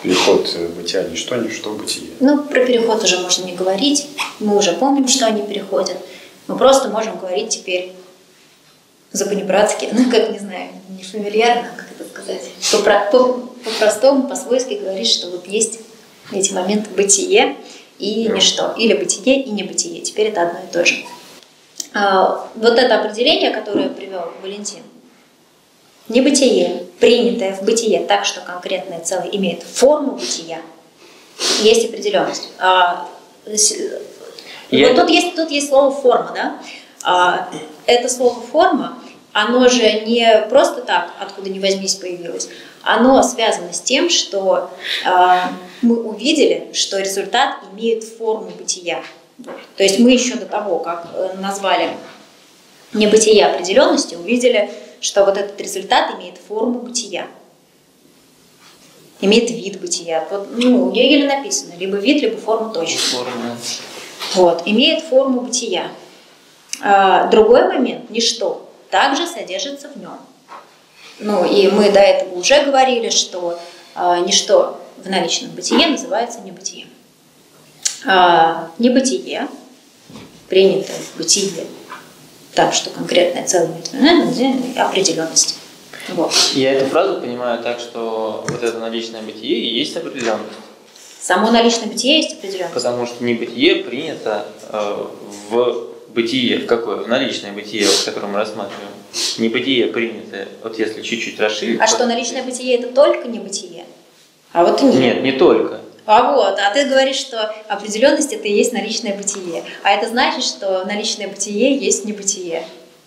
переход бытия ничто, ничто бытие. Ну, про переход уже можно не говорить. Мы уже помним, что они переходят. Мы просто можем говорить теперь запанибратски, ну, как, не знаю, не фамильярно, как это сказать, по-простому, по-свойски говорить, что вот есть эти моменты бытие и ничто, или бытие и небытие. Теперь это одно и то же. А, вот это определение, которое привел Валентин, небытие, принятое в бытие так, что конкретное целое имеет форму бытия, есть определенность. А, Я... Вот тут есть, тут есть слово «форма», да? А, это слово «форма», оно же не просто так, откуда ни возьмись, появилось, оно связано с тем, что а, мы увидели, что результат имеет форму бытия. То есть мы еще до того, как назвали небытие определенностью, увидели, что вот этот результат имеет форму бытия, имеет вид бытия. Вот, ну, у Гегеля написано, либо вид, либо форму точно. Форма. Вот, имеет форму бытия. А, другой момент, ничто, также содержится в нем. Ну, и мы до этого уже говорили, что а, ничто в наличном бытие называется небытием. А, небытие, принятое в бытие, так что конкретное целое имеет определенность. Вот. Я эту фразу понимаю так, что вот это наличное бытие и есть определенность. Само наличное бытие есть определенность. Потому что небытие принято э, в бытие, в какое? В наличное бытие, вот, которое мы рассматриваем. Небытие принято, вот если чуть-чуть расширить. А что, наличное бытие это только небытие? А вот нет. Нет, не только. А вот, а ты говоришь, что определенность это и есть наличное бытие. А это значит, что наличное бытие есть небытие.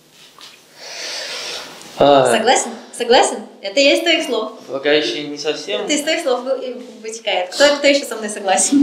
А... Согласен? Согласен? Это я из твоих слов. Пока еще не совсем. Это из твоих слов вытекает. Кто, кто еще со мной согласен?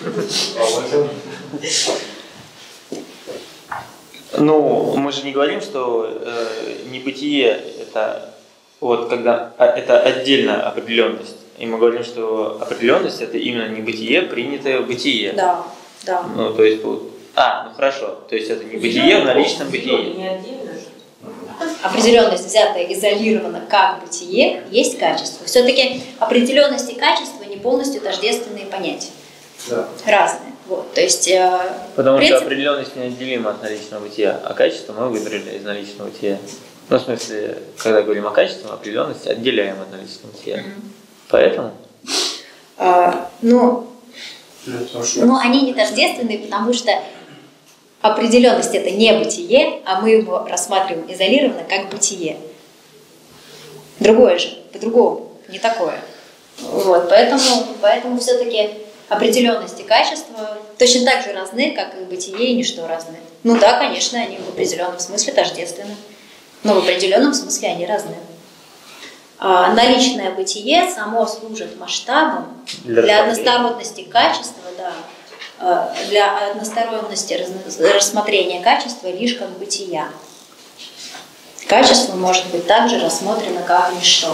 Ну, мы же не говорим, что э, небытие это вот когда а, это отдельная определенность. И мы говорим, что определенность это именно небытие, принятое в бытие. Да, да. Ну, то есть, вот, а, ну хорошо, то есть это небытие в наличном бытии. Определенность, взятая изолированно как бытие, есть качество. Все-таки определенность и качество не полностью тождественные понятия. Да. Разные. Вот, то есть, э, Потому принцип... что определенность неотделима от наличного бытия, а качество мы выбрали из наличного бытия. Ну, в смысле, когда говорим о качестве, определенность отделяем от наличного бытия. Mm-hmm. Поэтому? А, ну, ну, они не тождественные, потому что определенность это не бытие, а мы его рассматриваем изолированно как бытие. Другое же, по-другому, не такое. Вот, поэтому, поэтому все-таки определенность и качество точно так же разны, как и бытие и ничто разные. Ну да, конечно, они в определенном смысле тождественны, но в определенном смысле они разные. А наличное бытие само служит масштабом для, для односторонности качества, да, для односторонности рассмотрения качества лишь как бытия. Качество может быть также рассмотрено как ничто.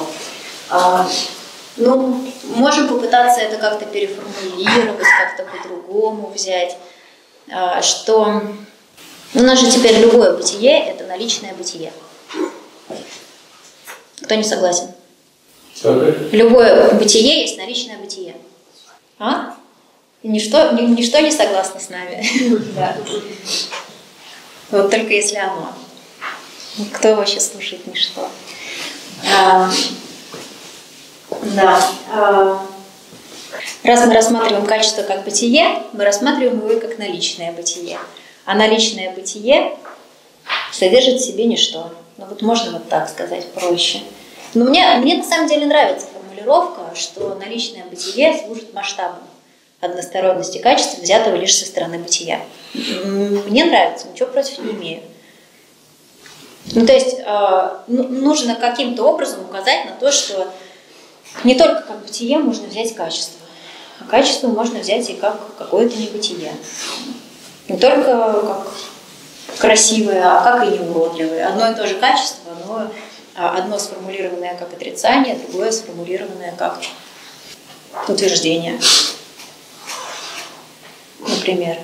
Ну, можем попытаться это как-то переформулировать, как-то по-другому взять, что у нас же теперь любое бытие – это наличное бытие. Кто не согласен? Любое бытие есть наличное бытие. А? Ничто, ничто не согласно с нами. Да. Вот только если оно. Кто вообще слушает ничто? А, да. А, раз мы рассматриваем качество как бытие, мы рассматриваем его как наличное бытие. А наличное бытие содержит в себе ничто. Ну вот можно вот так сказать проще. Но мне, мне на самом деле нравится формулировка, что наличное бытие служит масштабом односторонности качества, взятого лишь со стороны бытия. Мне нравится, ничего против не имею. Ну, то есть э, нужно каким-то образом указать на то, что не только как бытие можно взять качество, а качество можно взять и как какое-то небытие. Не только как красивое, а как и неуродливое. Одно и то же качество, но одно сформулированное как отрицание, другое сформулированное как утверждение. Например,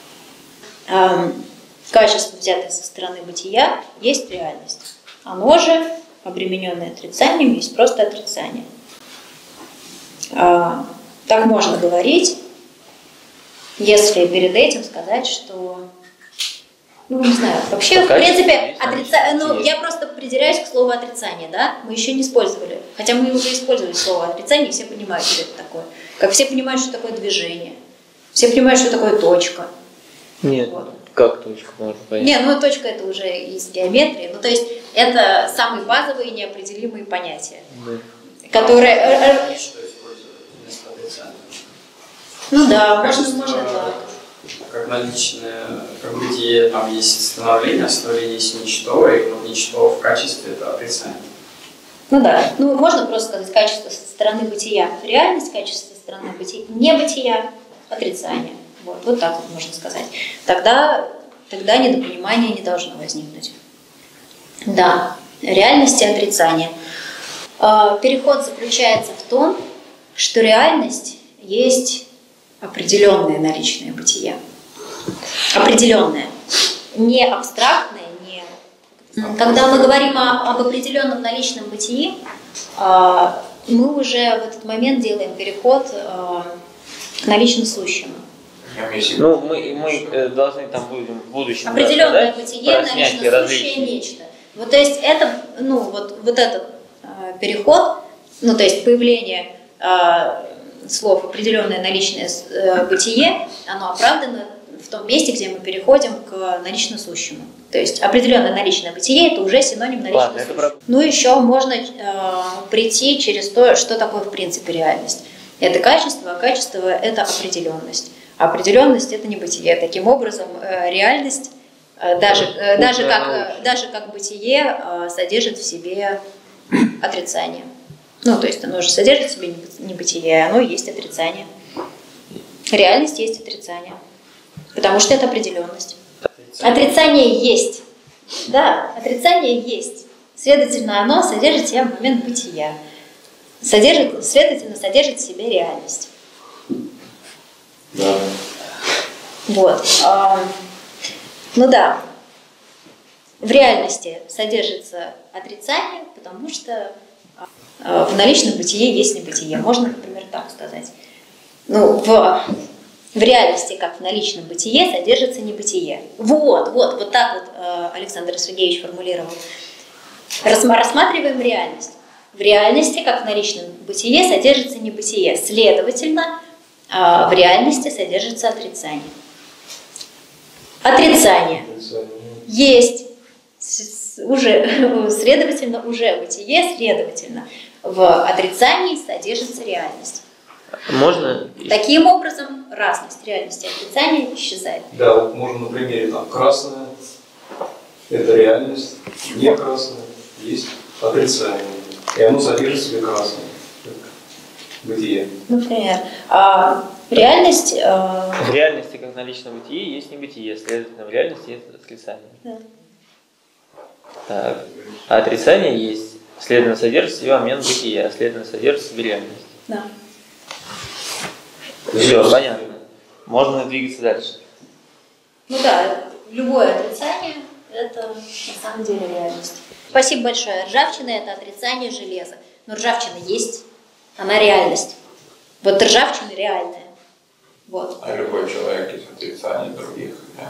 качество, взятое со стороны бытия, есть реальность. Оно же, обремененное отрицанием, есть просто отрицание. Так можно говорить, если перед этим сказать, что, ну, не знаю, вообще, в принципе, отрица... ну, я просто придираюсь к слову отрицание, да, мы еще не использовали, хотя мы уже использовали слово отрицание, и все понимают, что это такое. Как все понимают, что такое движение, все понимают, что такое точка. Нет, вот. Как точку можно понять? Не, ну точка это уже из геометрии, ну то есть это самые базовые неопределимые понятия, да. которые... Ну да, можно, можно так. Как наличное, как бытие, там есть становление, становление есть ничто, и ну, ничто в качестве это отрицание. Ну да, ну можно просто сказать качество со стороны бытия, реальность, качество со стороны бытия, небытия, отрицание. Вот, вот так вот можно сказать. Тогда, тогда недопонимания не должно возникнуть. Да, реальность и отрицание. Переход заключается в том, что реальность есть определенное наличное бытие. Определенное. Не абстрактное, не... Когда мы говорим о, об определенном наличном бытии, мы уже в этот момент делаем переход к налично сущему. Ну, мы, мы должны там будем в будущем определенное бытие, налично сущее нечто. Вот, то есть это, ну, вот, вот этот э, переход, ну, то есть появление э, слов определенное наличное э, бытие, оно оправдано в том месте, где мы переходим к налично сущему. То есть определенное наличное бытие это уже синоним налично сущего. Прав... Ну, еще можно э, прийти через то, что такое в принципе реальность. Это качество, а качество это определенность. Определенность это не бытие. Таким образом, э, реальность, э, даже, э, даже, как, э, даже как бытие, э, содержит в себе отрицание. Ну, то есть оно же содержит в себе небытие, оно есть отрицание. Реальность есть отрицание. Потому что это определенность. Отрицание есть. Да, отрицание есть. Следовательно, оно содержит в себе момент бытия. Содержит, следовательно, содержит в себе реальность. Да. Вот. А, ну да. В реальности содержится отрицание, потому что а, в наличном бытие есть небытие. Можно, например, так сказать. Ну, в, в реальности, как в наличном бытие, содержится небытие. Вот, вот, вот так вот э, Александр Сергеевич формулировал. Рассматриваем реальность. В реальности, как в наличном бытие, содержится небытие. Следовательно, в реальности содержится отрицание. Отрицание. Отрицание. Есть. Уже, следовательно, уже бытие, следовательно, в отрицании содержится реальность. Можно? Таким образом, разность реальности и отрицания исчезает. Да, вот можно на примере там красное, это реальность, не красное, есть отрицание. И оно содержит в себе красное. Бытие. Например, а, реальность... А... В реальности, как на личном бытие, есть небытие, следовательно, в реальности есть отрицание. Да. Так. А отрицание есть, следовательно, содержит в себе момент бытия, а следовательно, содержит в себе реальность. Да. Все, понятно. Можно двигаться дальше. Ну да, любое отрицание – это на самом деле реальность. Спасибо большое. Ржавчина – это отрицание железа. Но ржавчина есть. Она реальность. Вот ржавчина реальная. Вот. А любой человек из отрицания других, да?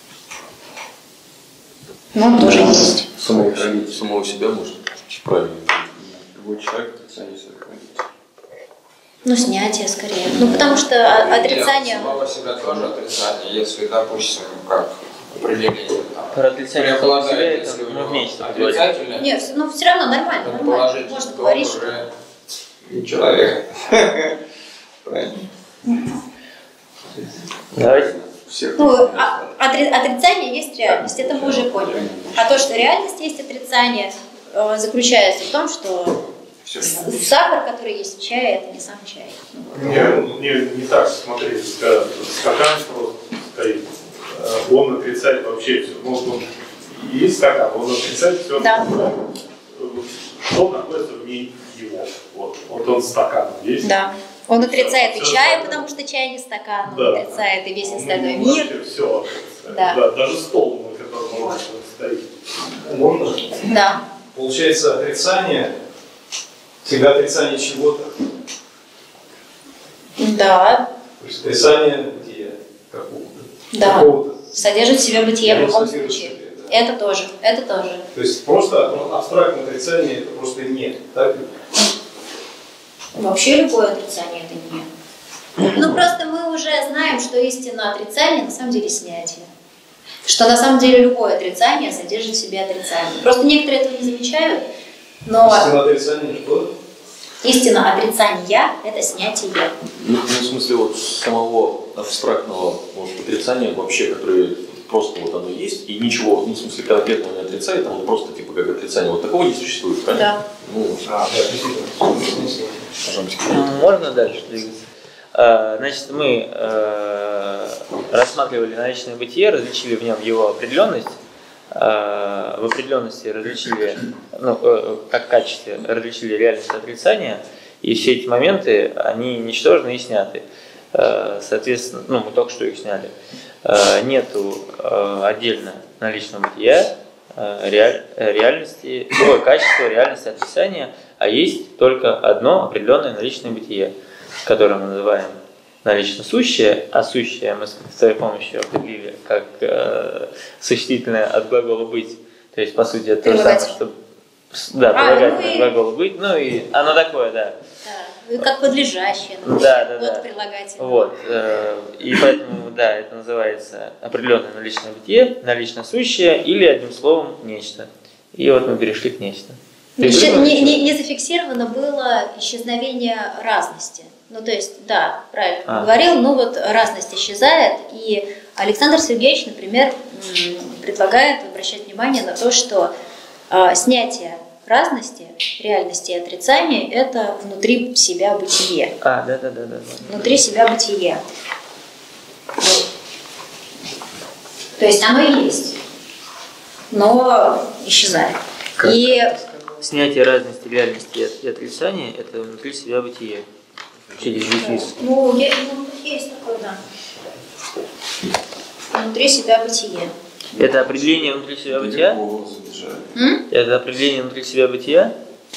Ну, он тоже есть. Самого, самого себя можно правильно. Любой человек отрицание себя. Ну, снятие скорее. Ну, потому что отрицание... Самого себя тоже отрицание, если, допустим, как определение. Про отрицание самого себя это мы вместе отрицательное. Нет, ну все равно нормально, нормально. Можно говорить, что... Не человек. Правильно. Давайте. Ну, а, отри, отрицание есть реальность, это мы уже поняли. А то, что реальность есть отрицание, э, заключается в том, что сахар, который есть в чае, это не сам чай. Не, не, не так смотреть, когда стакан просто стоит, он отрицает вообще все. Ну, он есть стакан, он отрицает все. Да. Что находится в ней его. Вот, вот он стакан есть. Да. Он отрицает все, и чай, потому что чай не стакан, он да. отрицает и весь остальной мир. Все да. Да, даже стол, на котором он стоит. Можно? Да. Получается, отрицание, всегда отрицание чего-то. Да. То есть отрицание бытия какого-то. Да. Какого-то. Содержит в себе бытие в Оно любом содержит в случае. себе, да. Это тоже, это тоже. То есть просто абстрактное отрицание это просто нет, так? Вообще любое отрицание это нет. Ну просто мы уже знаем, что истина отрицания на самом деле снятие. Что на самом деле любое отрицание содержит в себе отрицание. Просто некоторые этого не замечают, но Истина отрицания что? истина отрицания – это снятие. Ну, в смысле, вот самого абстрактного вот, отрицания вообще, которое просто вот оно есть, и ничего, ну, в смысле, конкретного не отрицает, а вот просто типа как отрицание. Вот такого не существует, правильно? Да. Ну, А, да, действительно. Можно дальше двигаться? А, Значит, мы э, рассматривали наличное бытие, различили в нем его определенность, в определенности различили, ну, как качестве различили реальность отрицания, и все эти моменты, они ничтожны и сняты. Соответственно, ну, мы только что их сняли. Нету отдельно наличного бытия, реаль, реальности, ой, качества реальности отрицания, а есть только одно определенное наличное бытие, которое мы называем налично сущее, а сущее мы с своей помощью определили как э, существительное от глагола быть. То есть, по сути, это то же самое, что да, прилагательное ну от глагола быть, ну и оно такое, да. Да, как подлежащее, например. Да, да, Вот да. прилагательное. Вот. Э, и поэтому, да, это называется определенное наличное бытие, налично сущее или, одним словом, нечто. И вот мы перешли к нечто. Еще не, не, не зафиксировано было исчезновение разности. Ну, то есть, да, правильно а. говорил, но вот разность исчезает, и Александр Сергеевич, например, предлагает обращать внимание на то, что э, снятие разности, реальности и отрицания – это внутри себя бытие. А, да, да, да, да. Внутри себя бытие. Вот. То есть оно и есть, но исчезает. Как? И снятие разности реальности и отрицания – это внутри себя бытие. Через дефис. Ну, я, ну, есть такое, да. Внутри себя бытие. Это определение внутри себя бытия? М? Это определение внутри себя бытия?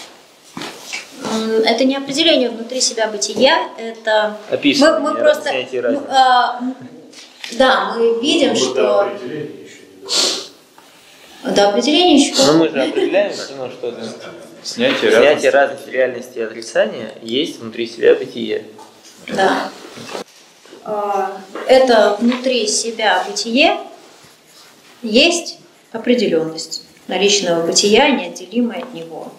Это не определение внутри себя бытия, это Описывание мы, мы просто, снятия ну, разности. а, да, мы видим, Ну, что до определения еще не до определения еще. Но мы же определяем, ну, что это Снятие, снятие разности реальности и отрицания есть внутри себя бытие. Да. А, это внутри себя бытие есть определенность наличного бытия, неотделимая от него.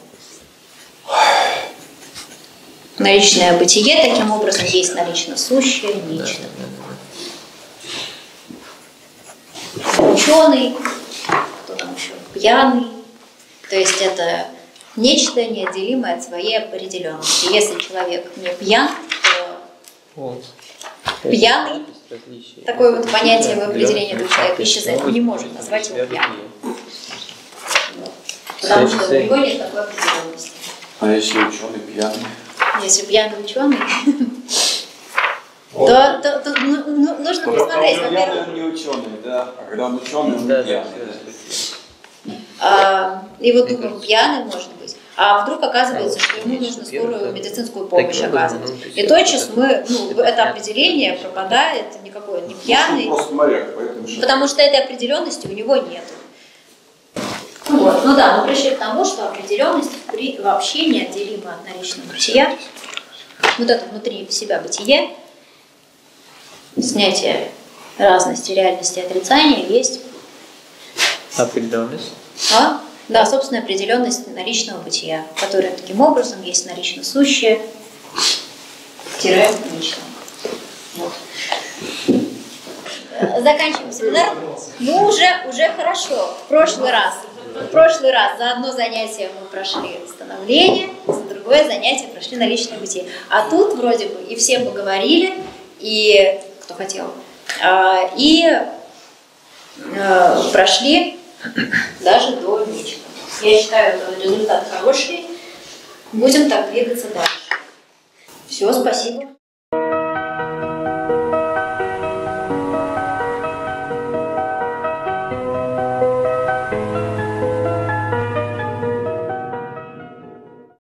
Наличное бытие, таким образом, есть налично сущее нечто. Ученый, кто там еще, пьяный, то есть это нечто неотделимое от своей определенности. Если человек не пьян, то Вот. пьяный, такое вот понятие в определении этого человека исчезает, мы не можем назвать его пьяным. Потому что у него нет такой определенности. А если ученый пьяный? Если пьяный ученый, то, то, то ну, ну, нужно посмотреть, во-первых. Он не ученый, да? А когда он ученый, он Да, не пьяный. да. А, и вот думаю, пьяный может быть. А вдруг оказывается, что ему нужно скорую медицинскую помощь оказывать. И тотчас мы, ну, это определение пропадает, никакой не пьяный, Просто моряк, поэтому что? потому что этой определенности у него нет. Вот. Ну да, мы пришли к тому, что определенность при, вообще неотделима от наличного бытия. Вот это внутри себя бытие, снятие разности, реальности, отрицания есть. Определенность. А? Да, собственная определенность наличного бытия, которая таким образом есть налично сущее, тире нечто. Вот. Заканчиваем семинар. Ну, уже, уже хорошо. В прошлый раз, в прошлый раз за одно занятие мы прошли становление, за другое занятие прошли наличное бытие. А тут вроде бы и все поговорили, и кто хотел, и прошли даже до вечера. Я считаю, это результат хороший. Будем так двигаться дальше. Все, спасибо.